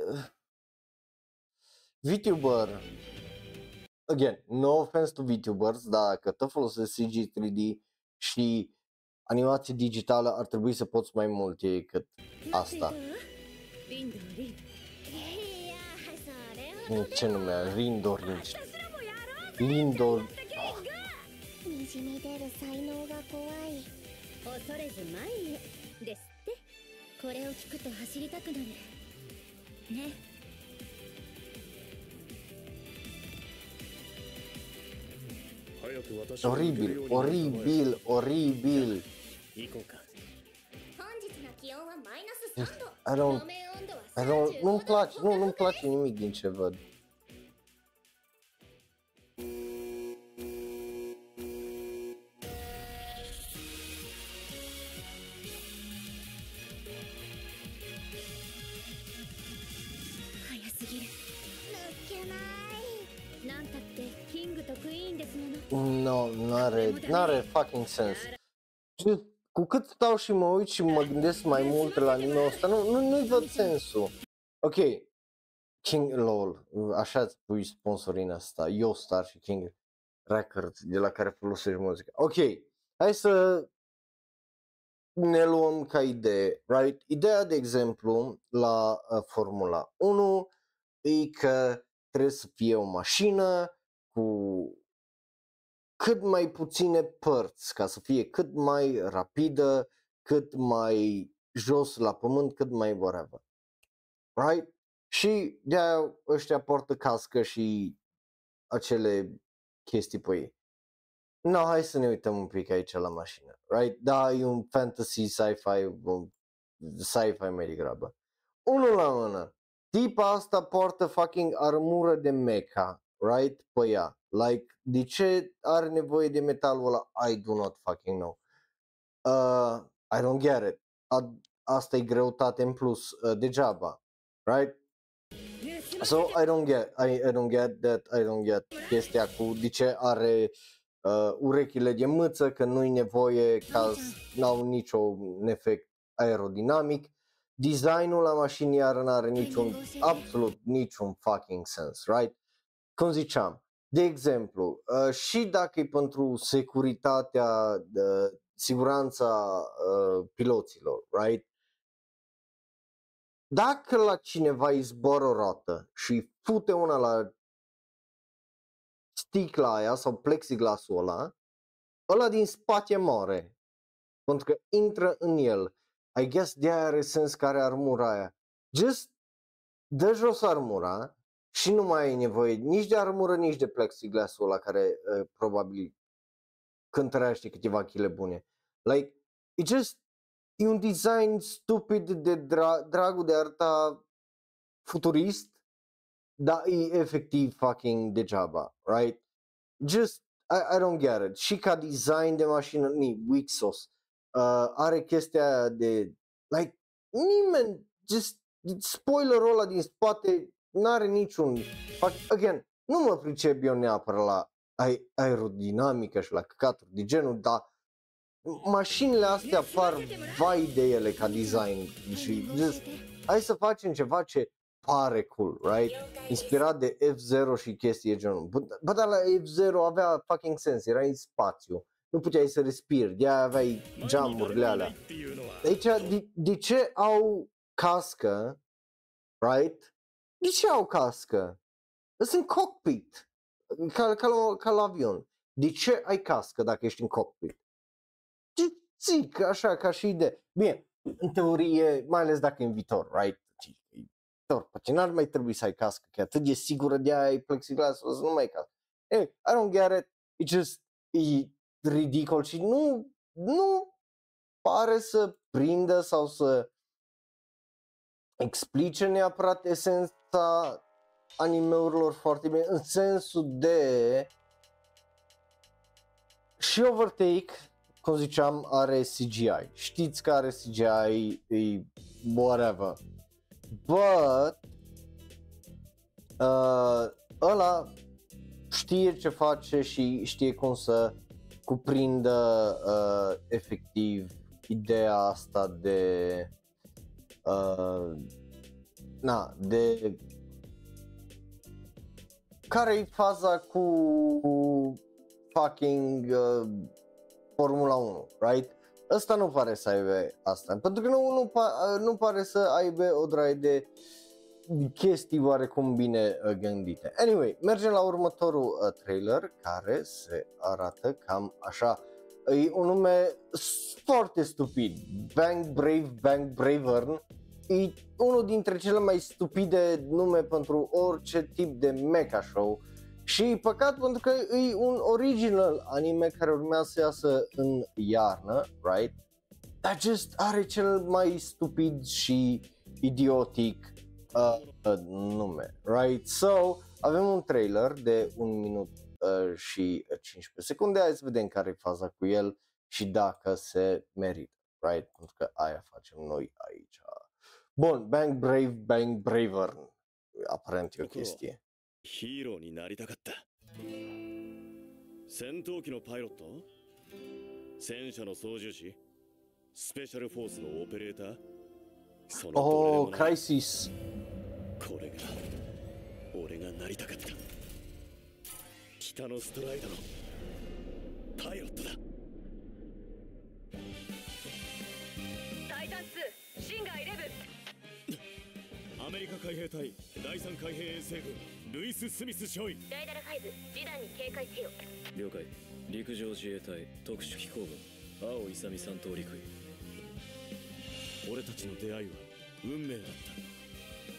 VTuber. Again, no offense to VTubers, dar dacă tot folosesc CG 3D și animație digitală, ar trebui să poți mai mult decât ー。 asta. リンドウリン。 いやそれほど Ce nume? Rindorin. 私らもやろう Lindor. にじみ出る才能が怖い。 恐れず前へですって。 これを聞くと走りたくなるね。 早く私を Oribil, oribil, oribil. 行こうか。 本日の気温はマイナス3度。 I don't, 路面温度は I don't, 35 nu-mi 度 place, nu-mi place nimic din ce văd. No, n-are fucking sens. Cu cât stau și mă uit și mă gândesc mai mult la anime-ul ăsta, nu-i văd sensul. Ok, King LOL, așa îți pui sponsorii în asta, Yostar și King Records, de la care folosești muzica. Ok, hai să ne luăm ca idee, right? Ideea, de exemplu, la Formula 1 e că trebuie să fie o mașină cu cât mai puține părți, ca să fie cât mai rapidă, cât mai jos la pământ, cât mai whatever. Right? Și de-aia ăștia poartă cască și acele chestii pe ei. No, hai să ne uităm un pic aici la mașină. Right? Da, e un fantasy, sci-fi mai degrabă. Unul la mână. Tipa asta poartă fucking armură de mecha, right? Pe ea. Like, de ce are nevoie de metalul ăla? I do not fucking know. I don't get it. Asta e greutate în plus, degeaba, right? So I don't get that. I don't get chestia cu de ce are urechile de mâță, că nu-i nevoie, ca n-au niciun efect aerodinamic. Designul la mașini iar n-are absolut niciun fucking sens, right? Cum ziceam, de exemplu, și dacă e pentru securitatea, siguranța piloților, right? Dacă la cineva îi zboară o roată și fute una la sticla aia sau plexiglasul ăla din spate moare, pentru că intră în el. I guess de-aia are sens că are armura aia. Just dă jos armura și nu mai ai nevoie nici de armură, nici de plexiglasul ăla care probabil cântărește câteva chile bune. Like, e un design stupid de dragul de arta futurist, dar e efectiv fucking degeaba, right? Just, I don't get it. Și ca design de mașină, weak sauce. Are chestia aia de, like, nimeni, just spoilerul ăla din spate n-are niciun, again, nu mă pricep eu neapărat la aerodinamică și la căcaturi de genul, dar mașinile astea par vai de ele ca design și just, hai să facem ceva ce pare cool, right? Inspirat de F-Zero și chestii de genul. Bă, dar la F-Zero avea fucking sens, era în spațiu. Nu puteai să respiri, de-aia aveai geamurile alea. Aici, de ce au cască, right? De ce au cască? Sunt cockpit, ca la avion. De ce ai cască dacă ești în cockpit? Zic, așa, ca și idee. Bine, în teorie, mai ales dacă e în viitor, right? Poate n-ar mai trebui să ai cască, că atât de sigură de aia ai plexiglas, o să nu mai ai cască. Hey, I don't get it. e ridicol și nu pare să prindă sau să explice neapărat esența animeurilor foarte bine, în sensul de și Overtake, cum ziceam, are CGI. Știți că are CGI, e whatever. But ăla știe ce face și știe cum să cuprindă efectiv ideea asta de de care e faza cu fucking Formula 1, right? Ăsta nu pare să aibă asta, pentru că nu pare să aibă o draie de chestii oarecum bine gândite. Anyway, mergem la următorul trailer care se arată cam așa. E un nume foarte stupid, Bang Brave, Bang Bravern. E unul dintre cele mai stupide nume pentru orice tip de mecha show și e păcat pentru că e un original anime care urmează să iasă în iarnă, right? Dar just are cel mai stupid și idiotic nume, right? So, avem un trailer de 1 minut și 15 secunde, hai să vedem care e faza cu el și dacă se merită, right? Pentru că aia facem noi aici. Bun, Bang Brave, Bang Bravern, aparent e o chestie. ヒーローになりたかった。戦闘機のパイロット、戦車の操縦士、スペシャルフォースのオペレーター、そのどれで Oh, もない。 Crisis. これが俺がなりたかった。北のストライドのパイロットだ。 タイタン2シンガー11。 アメリカ海兵隊第3海兵衛星軍ルイス・スミス少尉。 ライダル5示弾に警戒せよ。 了解。陸上自衛隊特殊機構軍青勇三等陸尉。俺たちの出会いは運命だった。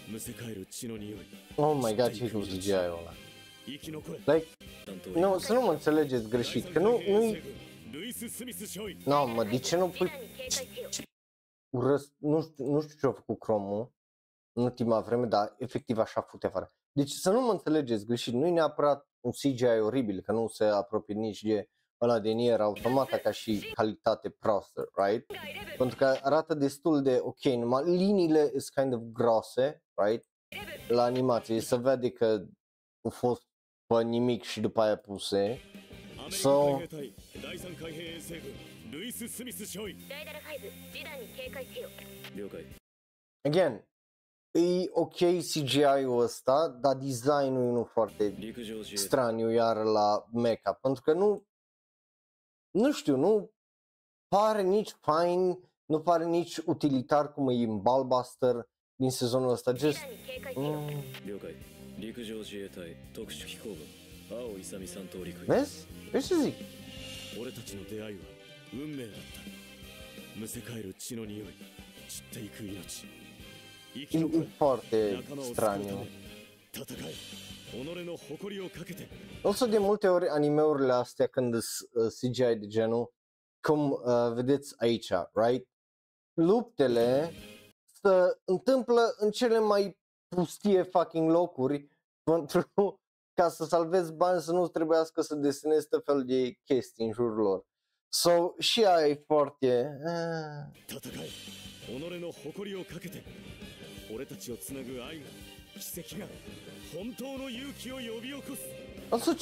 むせ返る血の匂い。 Oh my god, ce cu CGI-ul ăla. 生き残れ。 Like, nu, să nu mă înțelegeți greșit, că nu-i... ルイス・スミス少尉。 No, mă, de ce nu 示 pui 弾に警戒せよ。 nu știu ce a făcut Chromul în ultima vreme, dar efectiv așa fute afară. Deci să nu mă înțelegeți greșit, nu e neapărat un CGI oribil, că nu se apropie nici de ăla de Nier Automata ca și calitate prostă, right? Pentru că arată destul de ok, numai liniile sunt kind of groase, right? La animație se vede că au fost pe nimic și după aia puse. アメリカ So, 海兵隊第3海兵衛星軍ルイス・スミス少尉。 ライダル5示弾に警戒せよ。 了解。 again, e ok CGI-ul ăsta, dar design-ul e unul foarte 陸上自衛隊 straniu iar la mecha, pentru că nu știu, nu pare nici fain, nu pare nici utilitar cum e în Ballbuster din sezonul ăsta, 示 just 弾に警戒せよ。 了解。陸上自衛隊特殊機構軍青勇三等陸尉。 vezi? Vezi ce zic? 俺たちの出会いは運命だった。むせ返る血の匂い、散っていく命。生き E 残れ。 foarte 仲間を救うた straniu. め戦え。己の誇りをかけて。 Also de multe ori animeurile astea când CGI de genul, cum vedeți aici, right? Luptele se întâmplă în cele mai pustie fucking locuri pentru ca să salvezi bani să nu trebuiască să desenezi tot fel de chestii în jurul lor. So, și aia e foarte... 戦え。己の誇りをかけて。俺たちをつなぐ愛が、奇跡が、本当の勇気を呼び起こす。 Also,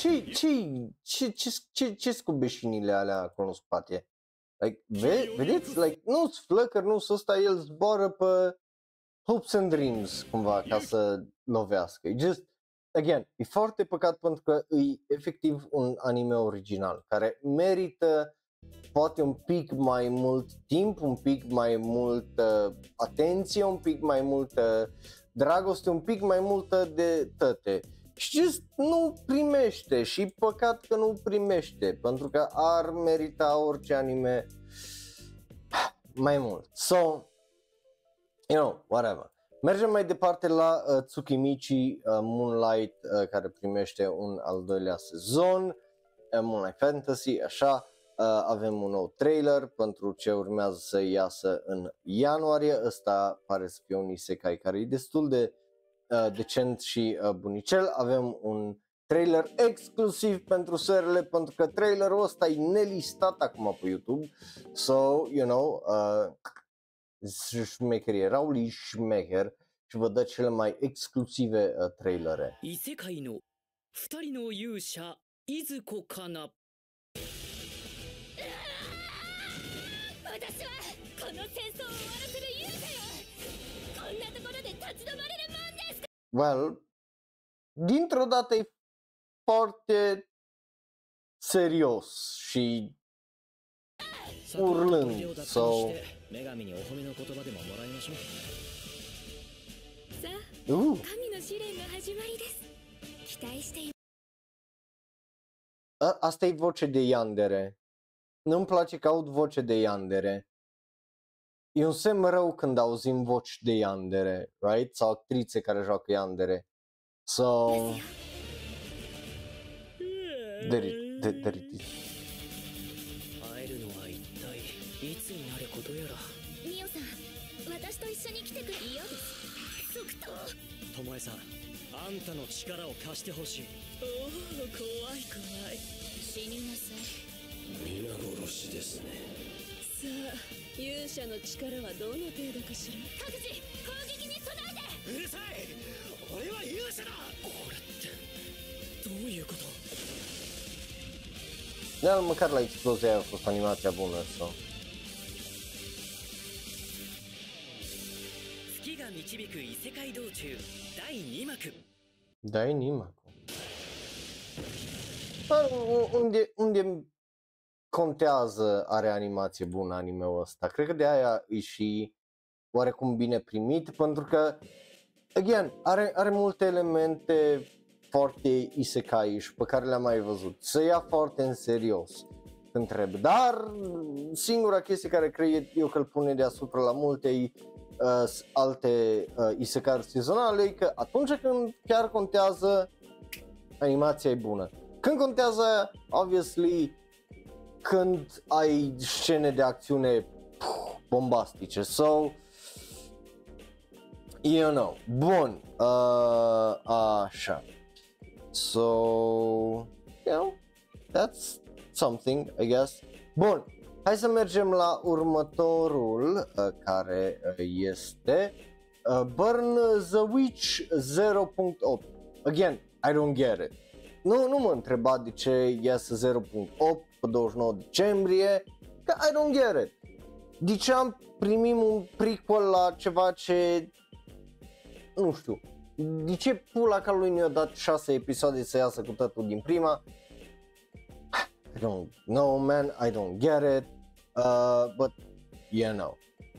ce cu beșinile alea acolo în spate? Like, vedeți? Like, nu-s flăcări, nu-s ăsta, el zboară pe hopes and dreams, cumva, ca să lovească. E just, again, e foarte păcat pentru că e efectiv un anime original, care merită poate un pic mai mult timp, un pic mai multă atenție, un pic mai multă dragoste, un pic mai multă de toate. Și just nu primește și păcat că nu primește, pentru că ar merita orice anime mai mult. So, you know, whatever. Mergem mai departe la Tsukimichi Moonlight, care primește un al doilea sezon. mult mai fantasy, așa. Avem un nou trailer pentru ce urmează să iasă în ianuarie. Ăsta pare să fie un isekai care e destul de decent și bunicel. Avem un trailer exclusiv pentru serele, pentru că trailerul ăsta e nelistat acum pe YouTube. So, you know, șmecherii erau li șmecher și vă dă cele mai exclusive trailere. 異世界の二人の勇者いずこかな。 私はこの戦争を終わらせる勇者よ。こんなところで立ち止まれるもんですか。 Well, dintr-o dată e foarte serios și urlând, so... 女神にお褒めの言葉でももらいましょう。 さあ 神の試練の始まりです。期待しています。 Asta e voce de Yandere. Nu-mi place că aud voce de Yandere. E un semn rău când auzim voci de Yandere, right? Sau actrițe care joacă Yandere. So... There it is. 会えるのは一体いつになることやら。 ミオさん、私と一緒に来てくれ。嫌です。即答。 巴さん、あんたの力を貸してほしい。 おお、怖い怖い。 死になさい。 皆殺しですね。 さあ、勇者の力はどの程度かしら。 各自攻撃に備えて。 うるさい。俺は勇者だ。これってどういうこと？ Dar măcar la explozia a fost animația bună, so... 月が導く異世界道中第2幕。 Dai nimic. Unde contează are animație bună anime-ul ăsta? Cred că de aia e și oarecum bine primit, pentru că, again, are multe elemente foarte isekai-iși pe care le-am mai văzut. Se ia foarte în serios când trebuie, dar singura chestie care cred eu că îl pune deasupra la multe alte isekai sezonale e că atunci când chiar contează, animația e bună. Când contează, obviously, când ai scene de acțiune bombastice. So, you know, bun, așa. So, you know, that's something, I guess. Bun, hai să mergem la următorul, care este Burn the Witch 0.8. Again, I don't get it. Nu mă întreba de ce iasă 0.8 pe 29 decembrie, că I don't get it. De ce primim un prequel la ceva ce, nu știu, de ce pula ca lui ne-a dat 6 episoade să iasă cu totul din prima? I don't know, man, I don't get it, but you know.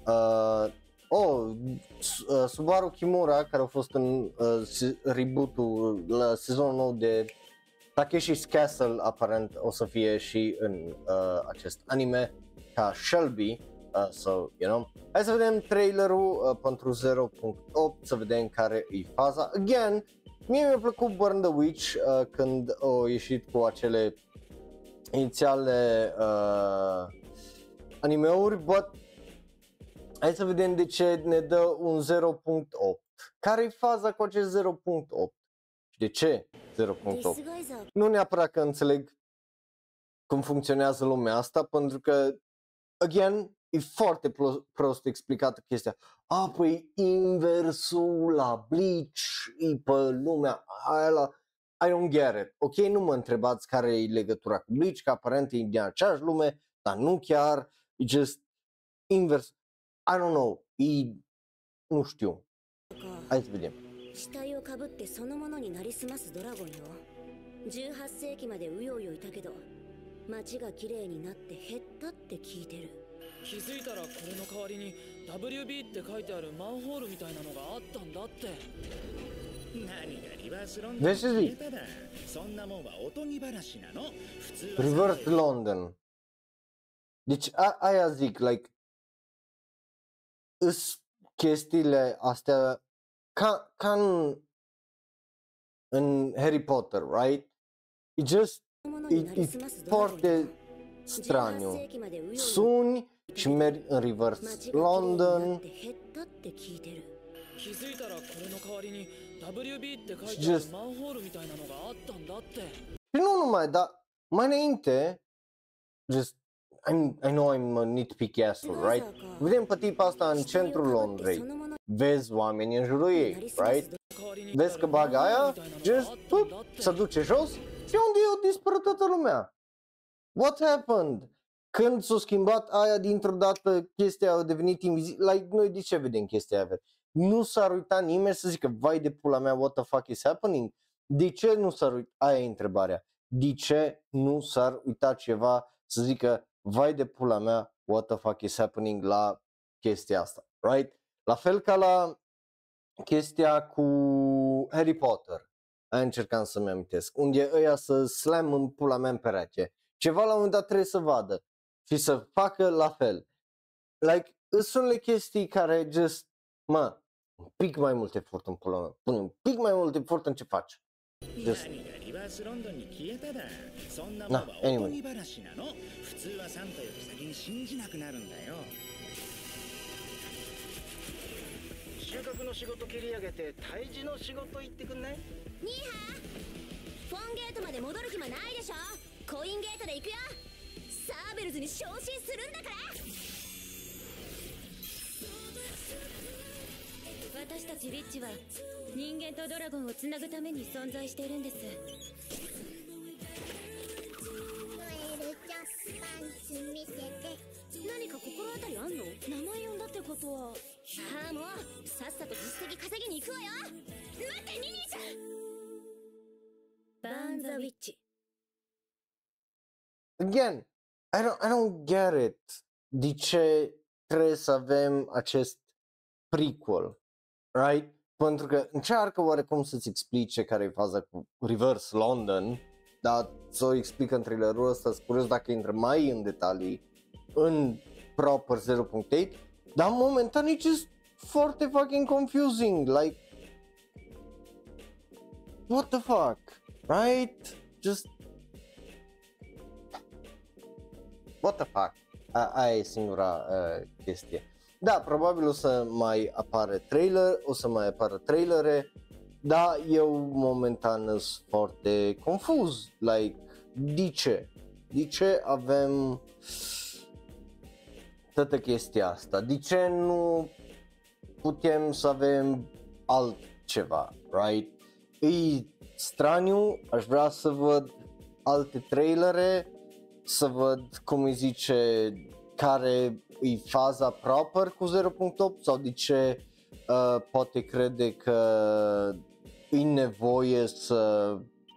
Subaru Kimura, care a fost în reboot-ul la sezonul nou de Takeshi's Castle, aparent o să fie și în acest anime ca Shelby, so, you know. Hai să vedem trailerul pentru 0.8, să vedem care e faza. Again, mie mi-a plăcut Burn the Witch când a ieșit cu acele inițiale anime-uri, but hai să vedem de ce ne dă un 0.8. Care e faza cu acest 0.8? Și de ce 0.8? Nu neapărat că înțeleg cum funcționează lumea asta, pentru că, again, e foarte prost explicată chestia. Păi inversul la Bleach e pe lumea aia la... I don't get it. Ok, nu mă întrebați care e legătura cu Bleach, că aparent e din aceeași lume, dar nu chiar, e just invers. I don't know, nu știu. Hai să vedem. 死体をかぶってそのものになりすますドラゴンよ。18世紀までうようよいたけど街が綺麗になって減ったって聞いてる。 気づいたらこれの代わりに WB って書いてあるマンホールみたいなのがあったんだって。 何がリバースロンドン This is ネ it. タだ。そんなもんはおとぎ話なの。普通は Reverse London. Deci aia zic, like, îs chestiile astea ca în Harry Potter, right? E just e foarte straniu. Suni și mergi în reverse London. 気づいたらこれの代わりに WB って書いてあ Just- るマンホールみたいなのがあったんだって。 Și nu numai, dar mai înainte, just, I know I'm a nitpicky asshole, right? Vedem pe tipa asta în centrul Londrei. Vezi oameni în jurul ei, right? Vezi că bagă aia, just, se duce jos și unde e dispărut toată lumea? What happened? Când s-a schimbat aia dintr-o dată, chestia a devenit invizibilă. Like, noi de ce vedem chestia aia? Nu s-ar uita nimeni să zică, vai de pula mea, what the fuck is happening? De ce nu s-ar uita? Aia e întrebarea. De ce nu s-ar uita ceva să zică, vai de pula mea, what the fuck is happening la chestia asta, right? La fel ca la chestia cu Harry Potter. Aia încercam să-mi amintesc. Unde ăia să slam în pula mea în perete. Ceva la un moment dat trebuie să vadă și să facă la fel. Like, sunt le chestii care just, mă, un pic mai mult efort în pula mea. Pune un pic mai mult efort în ce faci. Just, 何がリバースロンドンに消えただ。そんなもなのはお anyway とぎ話なの。普通はサンタより先に信じなくなるんだよ。収穫の仕事切り上げて退治の仕事行ってくんない？ フォンゲートまで戻る暇ないでしょ。コインゲートで行くよ。サーベルズに昇進するんだから。私たちリッチは人間とドラゴンをつなぐために存在しているんです。 ノエルちゃんパンツ見せて。 何か心当たりあんの？名前呼んだってことは。ああもうさっさと実績稼ぎに行くわよ。待ってニニーちゃん。バーンザウィッチ。 again, I don't get it. De ce trebuie să avem acest prequel, right? Pentru că încearcă oarecum să-ți explice care e faza cu Reverse London, dar să-o explică în trailerul ăsta, sunt curios dacă intră mai în detalii în proper 0.8, dar momentan e just foarte fucking confusing, like, what the fuck, right? Just, what the fuck, aia e singura chestie. Da, probabil o să mai apară trailer, o să mai apară trailere, dar eu momentan sunt foarte confuz, like, de ce? De ce avem toată chestia asta? De ce nu putem să avem altceva, right? E straniu, aș vrea să văd alte trailere, să văd cum îi zice, care e faza proper cu 0.8 sau de ce poate crede că e nevoie să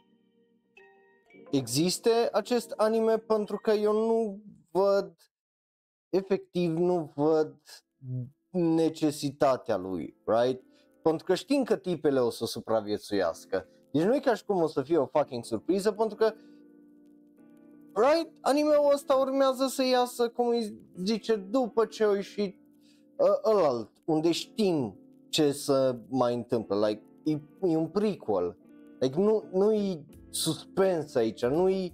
existe acest anime, pentru că eu nu văd, efectiv nu văd necesitatea lui, right? Pentru că știm că tipele o să supraviețuiască. Deci nu e ca și cum o să fie o fucking surpriză, pentru că right? Anime-ul ăsta urmează să iasă, cum îi zice, după ce o ieșit ălalt, unde știm ce să mai întâmplă, like, e un prequel, like, nu-i suspens aici, nu-i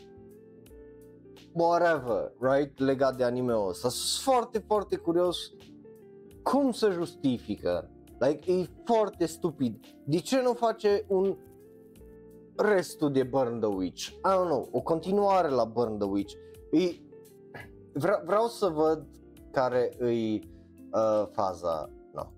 whatever, right, legat de anime-ul ăsta. Sunt foarte, foarte curios cum se justifică, like, e foarte stupid. De ce nu face un restul de Burn the Witch? I don't know, o continuare la Burn the Witch. Vreau să văd care e faza. No.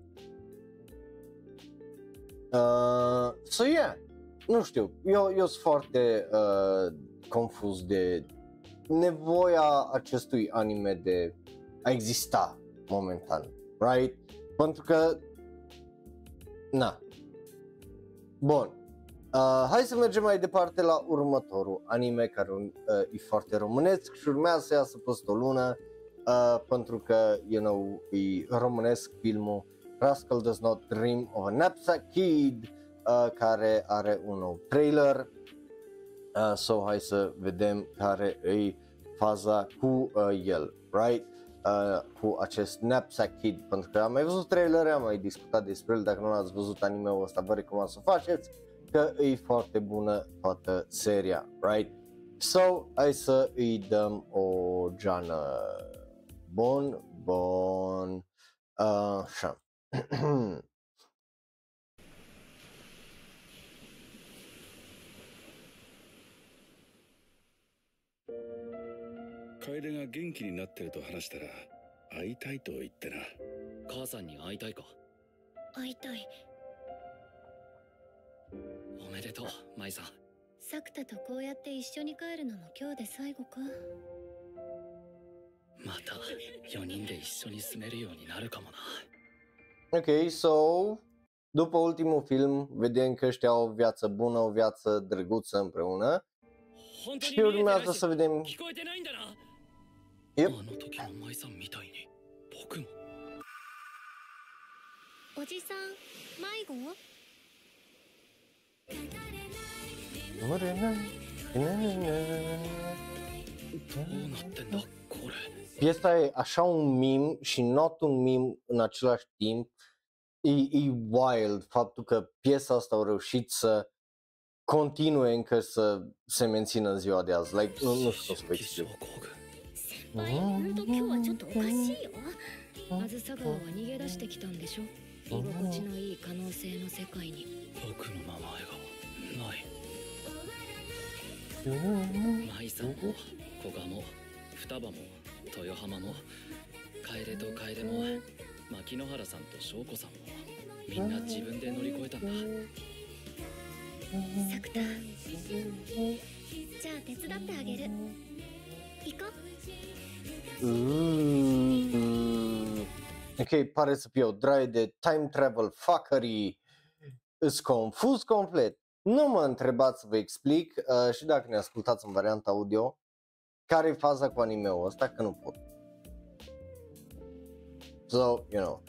So yeah, nu știu, eu sunt foarte confuz de nevoia acestui anime de a exista momentan, right? Pentru că na. Bun. Hai să mergem mai departe la următorul anime, care e foarte românesc și urmează să iasă peste o lună, pentru că, you know, e românesc filmul Rascal Does Not Dream of a Knapsack Kid, care are un nou trailer. So hai să vedem care e faza cu el, right? Cu acest Knapsack Kid, pentru că am mai văzut trailere, am mai discutat despre el. Dacă nu ați văzut anime-ul ăsta, vă recomand să faceți, că e foarte bună toată seria, right? So, hai să îi dăm o geană. Bun. Așa. 楓が元気になってると話したら会いたいと言ってな。 母さんに会いたいか。 会いたい。 おめでとう、舞さん。 作田とこうやって一緒に帰るのも今日で最後か。 また4人で一緒に住めるようになるかもな。 Ok, so, după ultimul film, vedem că ăștia au o viață bună, o viață drăguță împreună. 本当に Și 見えてない urmează し să vedem... 聞こえてないんだな。 Yep. あの時の舞さんみたいに僕も。 おじさん、迷子？ どうなってんだこれ。 Piesa e așa un meme și not un meme în același timp. E wild faptul că piesa asta au reușit să continue încă să se mențină în ziua de azi. Like, nu știu să vă explic. 先輩、ほんと今日はちょっとおかしいよ。あずさ川は逃げ出してきたんでしょ。居心地のいい可能性の世界に。 僕のまま笑顔ない。舞さんも古賀も双葉も豊浜も楓と楓も牧之原さんと翔子さんもみんな自分で乗り越えたんだ。 作田、じゃあ手伝ってあげる。行こう。 Ok, pare să fie o draie de time travel fuckery. Îs confuz complet. Nu mă întrebați să vă explic și dacă ne ascultați în varianta audio care e faza cu anime-ul ăsta, că nu pot. So, you know.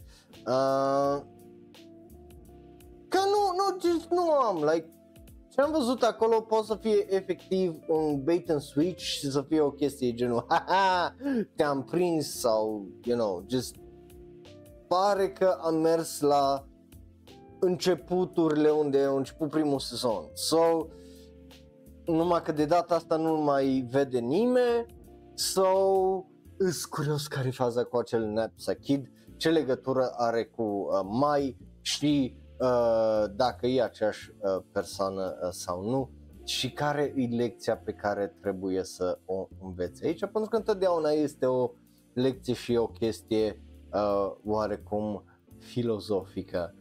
Că nu am, like, ce am văzut acolo poate să fie efectiv un bait and switch și să fie o chestie genul haha, te-am prins sau, you know, just pare că am mers la începuturile unde a început primul sezon. So, numai că de data asta nu mai vede nimeni, so, îs curios care e faza cu acel Knapsack Kid, ce legătură are cu Mai și dacă e aceeași persoană sau nu și care e lecția pe care trebuie să o învețe aici, pentru că întotdeauna este o lecție și o chestie oarecum filozofică.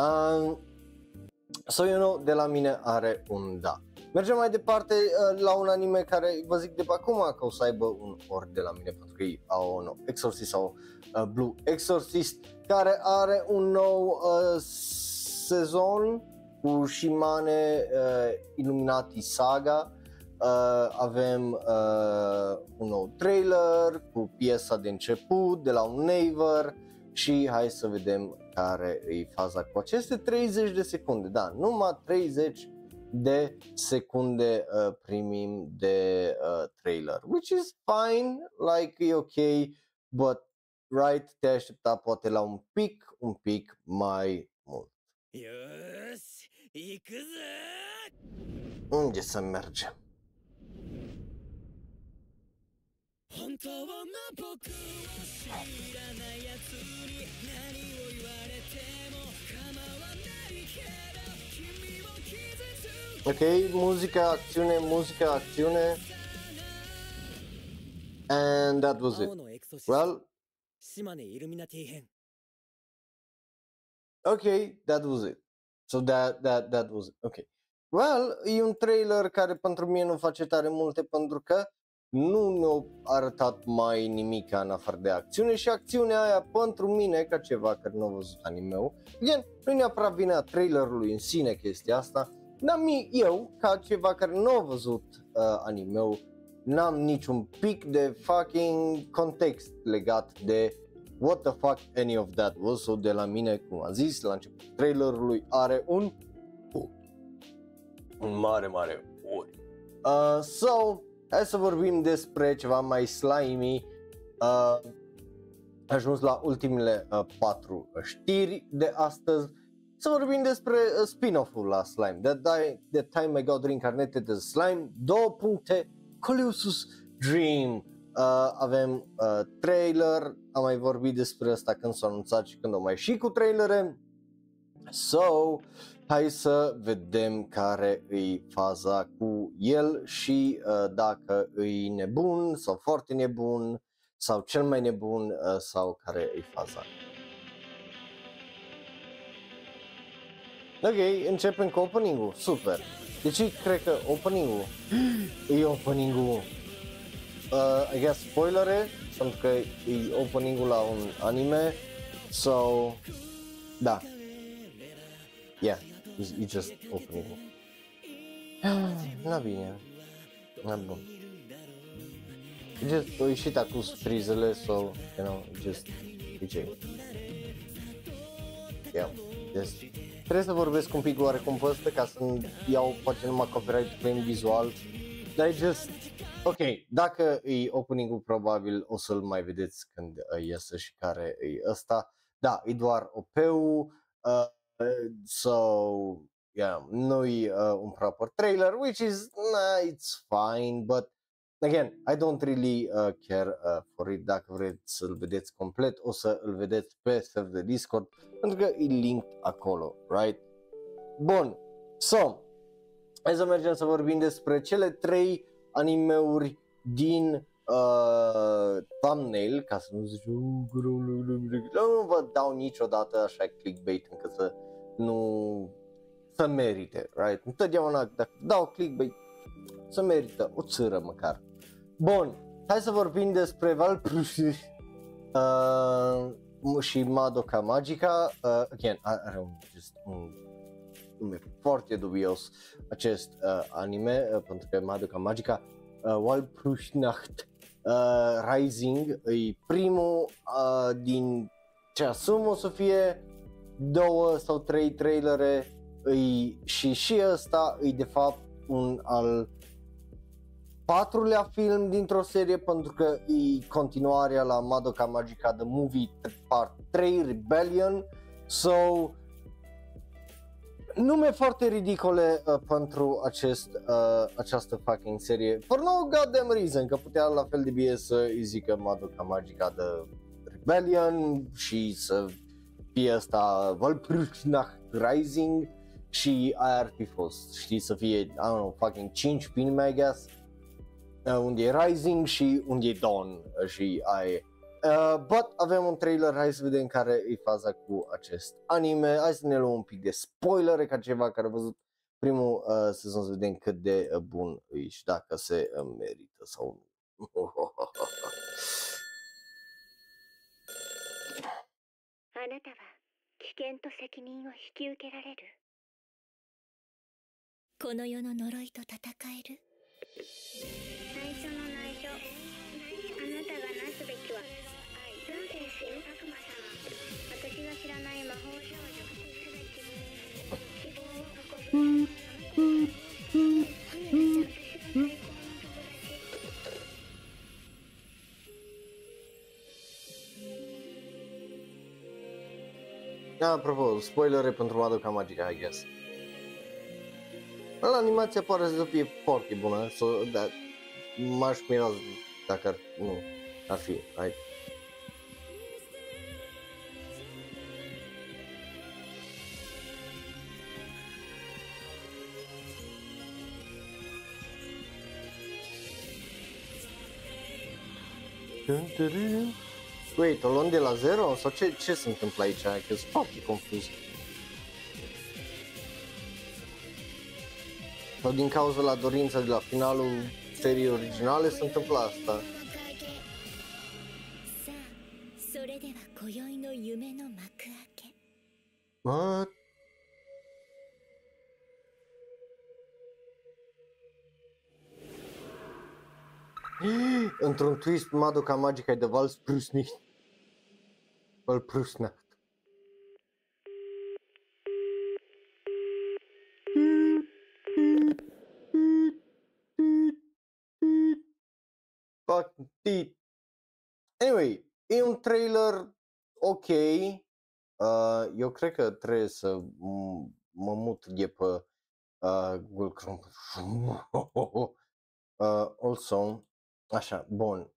So, you know, de la mine are un da. Mergem mai departe la un anime care vă zic de pe acum că o să aibă un ori de la mine, pentru că au un nou Exorcist sau Blue Exorcist, care are un nou sezon cu Shimane Illuminati Saga. Avem un nou trailer cu piesa de început de la un Naver și hai să vedem care e faza cu aceste 30 de secunde. Da, numai 30 de secunde primim de trailer, which is fine, like e ok, but right, te aștepta poate la un pic mai mult. よーし行くぜ。 Unde să mergem? 本当は僕知らないやつに何を言われても構わないけど君を傷つ Ok, muzica, acțiune and that was it. 青のエクソシスト Well, 島根イルミナティ編 ok, that was it. So that was it. Ok. Well, e un trailer care pentru mine nu face tare multe pentru că nu ne-a arătat mai nimic în afară de acțiune și acțiunea aia pentru mine ca ceva care nu a văzut anime-ul. Again, nu neapărat vine a trailerului în sine chestia asta, dar eu ca ceva care nu a văzut anime-ul n-am niciun pic de fucking context legat de what the fuck any of that was. So de la mine, cum am zis, la început trailerului are un mare ori. So, hai să vorbim despre ceva mai slimy. Ajuns la ultimele 4 știri de astăzi. Să vorbim despre spin-off-ul la Slime. That time I got reincarnated as Slime. 2 puncte Colossus Dream. Avem trailer, am mai vorbit despre asta când s-a anunțat și când o mai și cu trailere. So, hai să vedem care e faza cu el și dacă e nebun sau foarte nebun sau cel mai nebun sau care e faza. Ok, începem cu opening-ul, super. Deci cred că opening-ul e opening-ul I guess spoilere, pentru că e opening-ul la un anime, so da. Yeah, e just opening-ul. Na bine, na bun. Just, o ieșit acum surprizele, so, you know, just, yeah, just. Trebuie să vorbesc un pic oarecum pe ăsta ca să iau poate numai copyright claim vizual, dar e just, ok, dacă e opening-ul probabil o să-l mai vedeți când iese și care e ăsta, da, e doar OP-ul, so, yeah, nu-i un proper trailer, which is, it's fine, but again, I don't really care for it. Dacă vreți să-l vedeți complet, o să îl vedeți pe server de Discord, pentru că e linked acolo, right? Bun, so, hai să mergem să vorbim despre cele 3 animeuri din thumbnail, ca să nu zici, nu vă dau niciodată așa clickbait încât să nu să merite, right? Întotdeauna dacă dau clickbait să merită o țără măcar. Bun, hai să vorbim despre Valprusi și Madoka Magica. Again, are un nume foarte dubios acest anime, pentru că Madoka Magica Walpurgisnacht Rising e primul din ce asum o să fie 2 sau 3 trailere și ăsta e de fapt un al 4-lea film dintr-o serie, pentru că e continuarea la Madoka Magica The Movie Part 3 Rebellion, so nume foarte ridicole pentru această fucking serie, for no goddamn reason, că putea la fel de bine să îi zică Madoka Magica The Rebellion și să fie asta Valpurgisnacht Rising și aia ar fi fost, știi, să fie, I don't know, fucking 5 filme, I guess, unde e Rising și unde e Dawn și aia e. But avem un trailer, hai să vedem care e faza cu acest anime, hai să ne luăm un pic de spoilere ca ceva care a văzut primul sezon, să vedem cât de bun e și dacă se merită sau nu. あなたは危険と責任を引き受けられる。この世の呪いと戦える。最初の内緒、あなたがなすべきはそうですよ、悪魔様。私が知らない魔法少女すべてに希望を運ぶ。 Apropo, spoilere pentru Madoka Magica, I guess. La animația pare să fie foarte bună, so, dar m-aș mira dacă ar fi, right? Wait, o luăm de la zero? Sau ce se întâmplă aici? Că sunt foarte confuz. Sau din cauza la dorința de la finalul seriei originale se întâmplă asta? さあ、それでは今宵の夢の幕開け。 What? Într-un twist, Madoka Magica e de Valpurgisnacht. Fuck it. Anyway, e un trailer ok. Eu cred că trebuie să mă mut de pe Google Chrome. Also, așa, bun.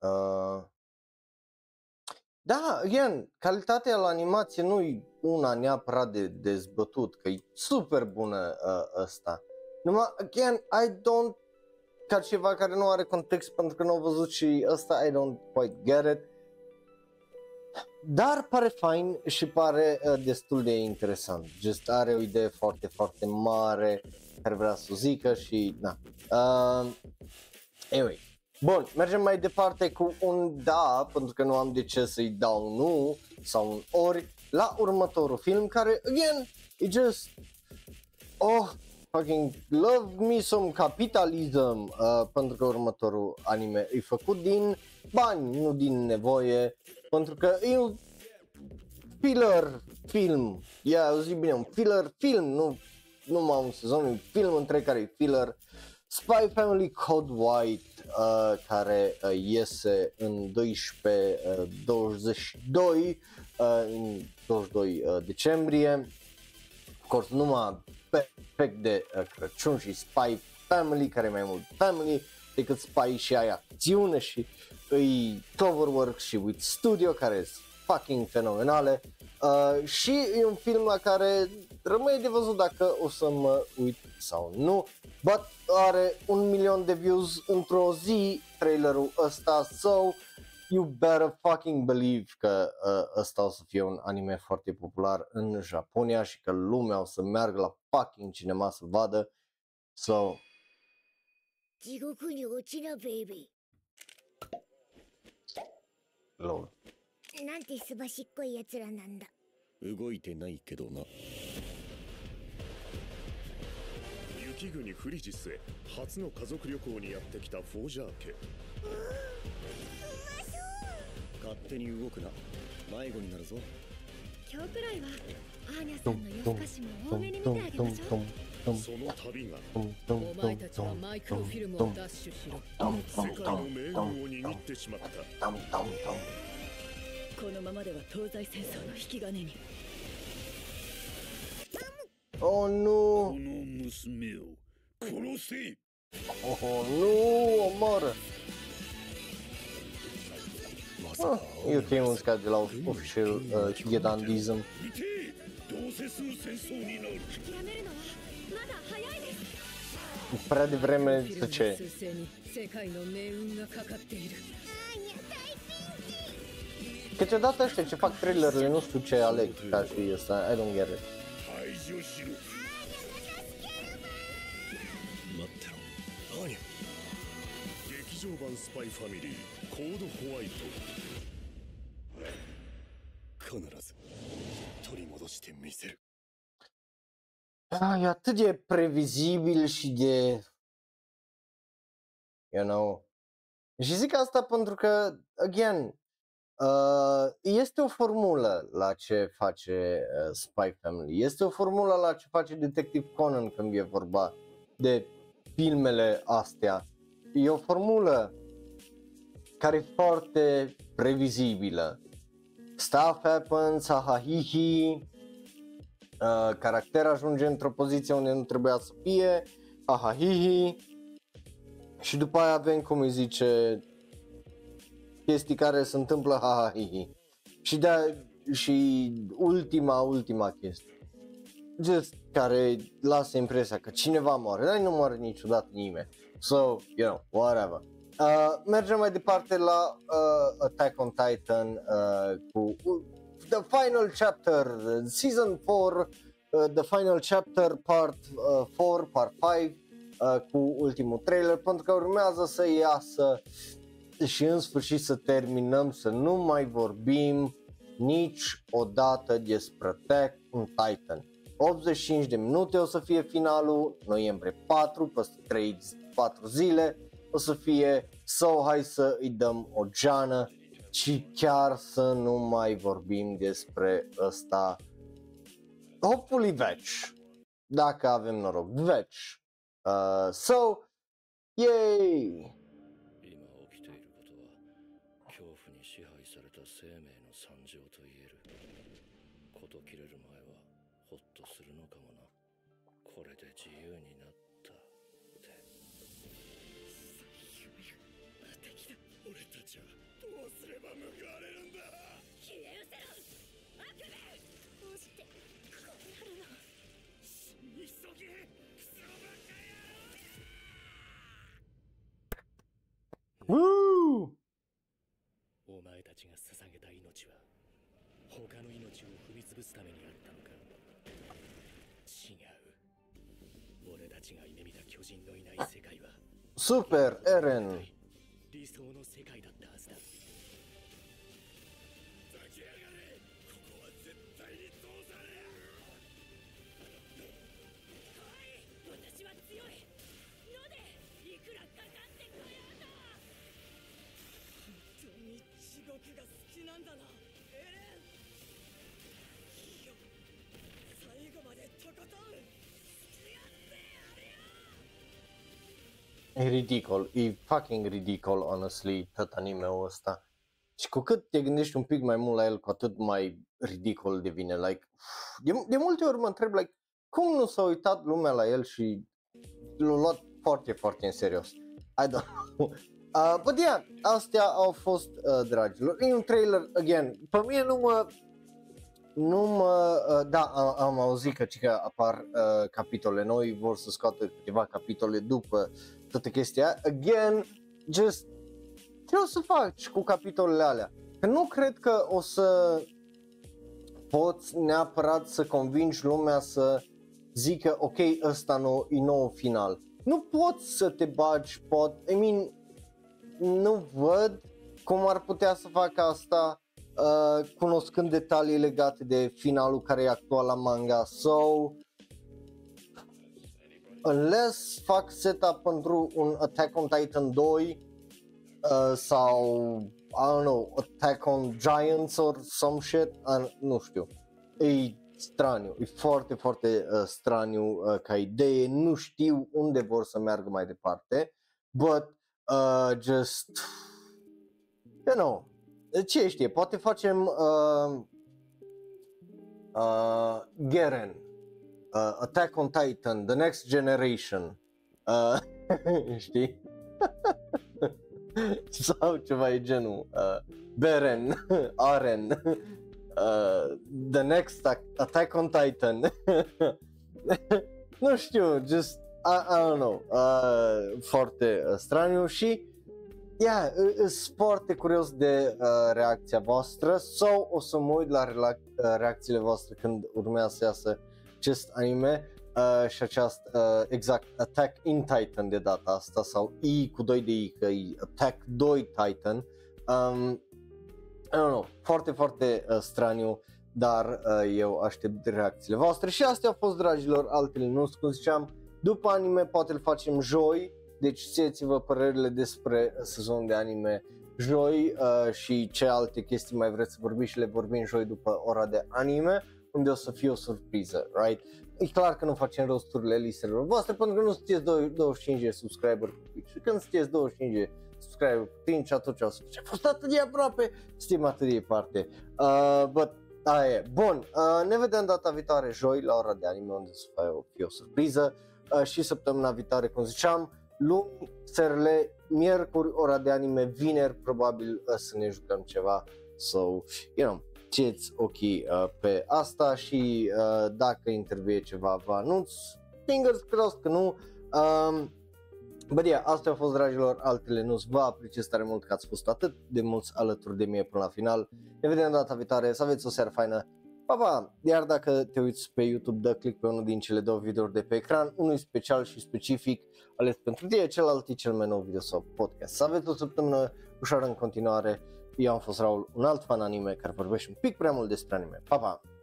Da, again, calitatea la animație nu e una neapărat de dezbătut, că e super bună ăsta. Numai, again, ca ceva care nu are context pentru că nu au văzut și ăsta, I don't quite get it. Dar pare fain și pare destul de interesant. Just are o idee foarte, foarte mare care vrea să o zică și na. Anyway. Bun, mergem mai departe cu un da, pentru că nu am de ce să-i dau nu sau un ori la următorul film care, again, e just, fucking love me some capitalism, pentru că următorul anime e făcut din bani, nu din nevoie, pentru că e un filler film, eu zic bine, un filler film, nu numai un sezon, e un film întreg care e filler. Spy Family Code White, care iese în 22 decembrie, of course numai perfect de Crăciun, și Spy Family, care e mai mult family decât Spy și ai acțiune și îi Cloverworks și With Studio, care sunt fucking fenomenale, și e un film la care rămâne de văzut dacă o să mă uit sau nu, but are 1 milion de views într-o zi trailerul ăsta, so you better fucking believe că ăsta o să fie un anime foarte popular în Japonia și că lumea o să meargă la fucking cinema să vadă, so 地獄に落ちなベイビ lol. ーなんてすばしっこいやつらなんだ動いてないけどな。雪国フリジスへ初の家族旅行にやってきたフォージャー家。勝手に動くな。迷子になるぞ。 今日くらいはアーニャさんの夜更かしも多めに見てあげましょうその旅がお前たちはマイクロフィルムを奪取しろ。 世界の命運を握ってしまった。 このままでは東西戦争の引き金に。 Oh nu, この娘を殺せ。 oh nu, omoară. E ok muzica de la Official Gundandism. 見てどうせすぐ戦争になる。 諦めるのはまだ早いです Prea devreme フィ să ルムの ce? 趨勢に世界の命運がかかっている。 Câteodată ăștia ce fac trailerele nu știu ce aleg ca și ăsta, I don't get it. 排除しろ。待ってろ。何？劇場版スパイファミリーコードホワイト。必ず取り戻してみせる。 E atât de previzibil și de, you know, și zic asta pentru că, again, este o formulă la ce face Spy Family, este o formulă la ce face Detective Conan când e vorba de filmele astea, e o formulă care e foarte previzibilă. Stuff happens, ha-ha-hi-hi, caracter ajunge într-o poziție unde nu trebuia să fie, ha-ha-hi-hi, și după aia avem, cum îi zice, chestii care se întâmplă, ha-ha-hi-hi. Și ultima chestie, just care lasă impresia că cineva moare, dar nu moare niciodată nimeni. So, you know, whatever. Mergem mai departe la Attack on Titan cu The Final Chapter, Season 4, The Final Chapter, Part 4, Part 5, cu ultimul trailer, pentru că urmează să iasă și în sfârșit să terminăm, să nu mai vorbim niciodată despre Attack on Titan. 85 de minute o să fie finalul, noiembrie 4, peste 3-4 zile o să fie, so hai să îi dăm o geană și chiar să nu mai vorbim despre ăsta. Hopefully veci, dacă avem noroc, veci. So, yay! 今起きていることは恐怖に支配された生命の惨状と言える。事切れる前はホッとするのかもな。これで自由になったって。 じゃどうすれば報われるんだ。 消え失せろ悪夢。どうしてこうなるの。 急げクソバカ野郎。 Woo! お前たちが捧げた命は他の命を踏み潰すためにあったのか。違う。俺たちが夢見た巨人のいない世界は Super Eren. 理想の世界だったはずだ。 抱きやがれ。ここは絶対に通さね私は強いのでいくらかかってこようと。 本当に地獄が好きなんだなエレン。いいよ最後までとことん。 E ridicol, e fucking ridicol, honestly, tot anime-ul ăsta. Și cu cât te gândești un pic mai mult la el, cu atât mai ridicol devine, like, de multe ori mă întreb, like, cum nu s-a uitat lumea la el și l-a luat foarte, foarte în serios. I don't know. But yeah, astea au fost, dragilor. E un trailer, again, pe mine da, am auzit că apar capitole noi, vor să scoată câteva capitole după toată chestia. Again, just trebuie să faci cu capitolele alea. Că nu cred că o să poți neapărat să convingi lumea să zică ok, ăsta e nou final. Nu poți să te bagi, I mean, nu văd cum ar putea să facă asta cunoscând detalii legate de finalul care e actual la manga. So, unless fac setup pentru un Attack on Titan 2 sau, I don't know, Attack on Giants or some shit, nu știu, e straniu, e foarte, foarte straniu ca idee, nu știu unde vor să meargă mai departe, but just, you know, ce știe, poate facem Geren, Attack on Titan, The Next Generation, știi? Sau ceva e genul, Beren, Aren, The Next Attack on Titan. Nu știu, just, I don't know, foarte straniu și yeah, sunt foarte curios de reacția voastră sau o să mă uit la reacțiile voastre când urmează să iasă acest anime și această exact Attack in Titan de data asta sau I cu 2 de I, că e Attack 2 Titan. I don't know, foarte, foarte straniu, dar eu aștept reacțiile voastre și astea au fost, dragilor, altele nu, cum ziceam, după anime poate îl facem joi, deci țineți-vă părerile despre sezonul de anime joi și ce alte chestii mai vreți să vorbim și le vorbim joi după ora de anime, unde o să fie o surpriză, right? E clar că nu facem rosturile listelor voastre pentru că nu sunteți 25 de subscriber cu Twitch și când sunteți 25 de subscriber cu Twitch atunci o să fie, a fost atât de aproape, suntem atât de departe, but aia e. Bun, ne vedem data viitoare joi la ora de anime unde o să fie o surpriză și săptămâna viitoare, cum ziceam, luni, serile, miercuri, ora de anime, vineri, probabil să ne jucăm ceva, so, you know, țineți ochii pe asta și dacă intervie ceva vă anunț, fingers crossed că nu, but yeah, astea au fost, dragilor, altele nu, vă apreciez tare mult că ați fost atât de mulți alături de mine până la final, ne vedem data viitoare, să aveți o seară faină, pa, pa! Iar dacă te uiți pe YouTube, dă click pe unul din cele două videouri de pe ecran, unul special și specific ales pentru tine, celălalt e cel mai nou video sau podcast. Să aveți o săptămână ușoară în continuare, eu am fost Raul, un alt fan anime care vorbește un pic prea mult despre anime, pa, pa!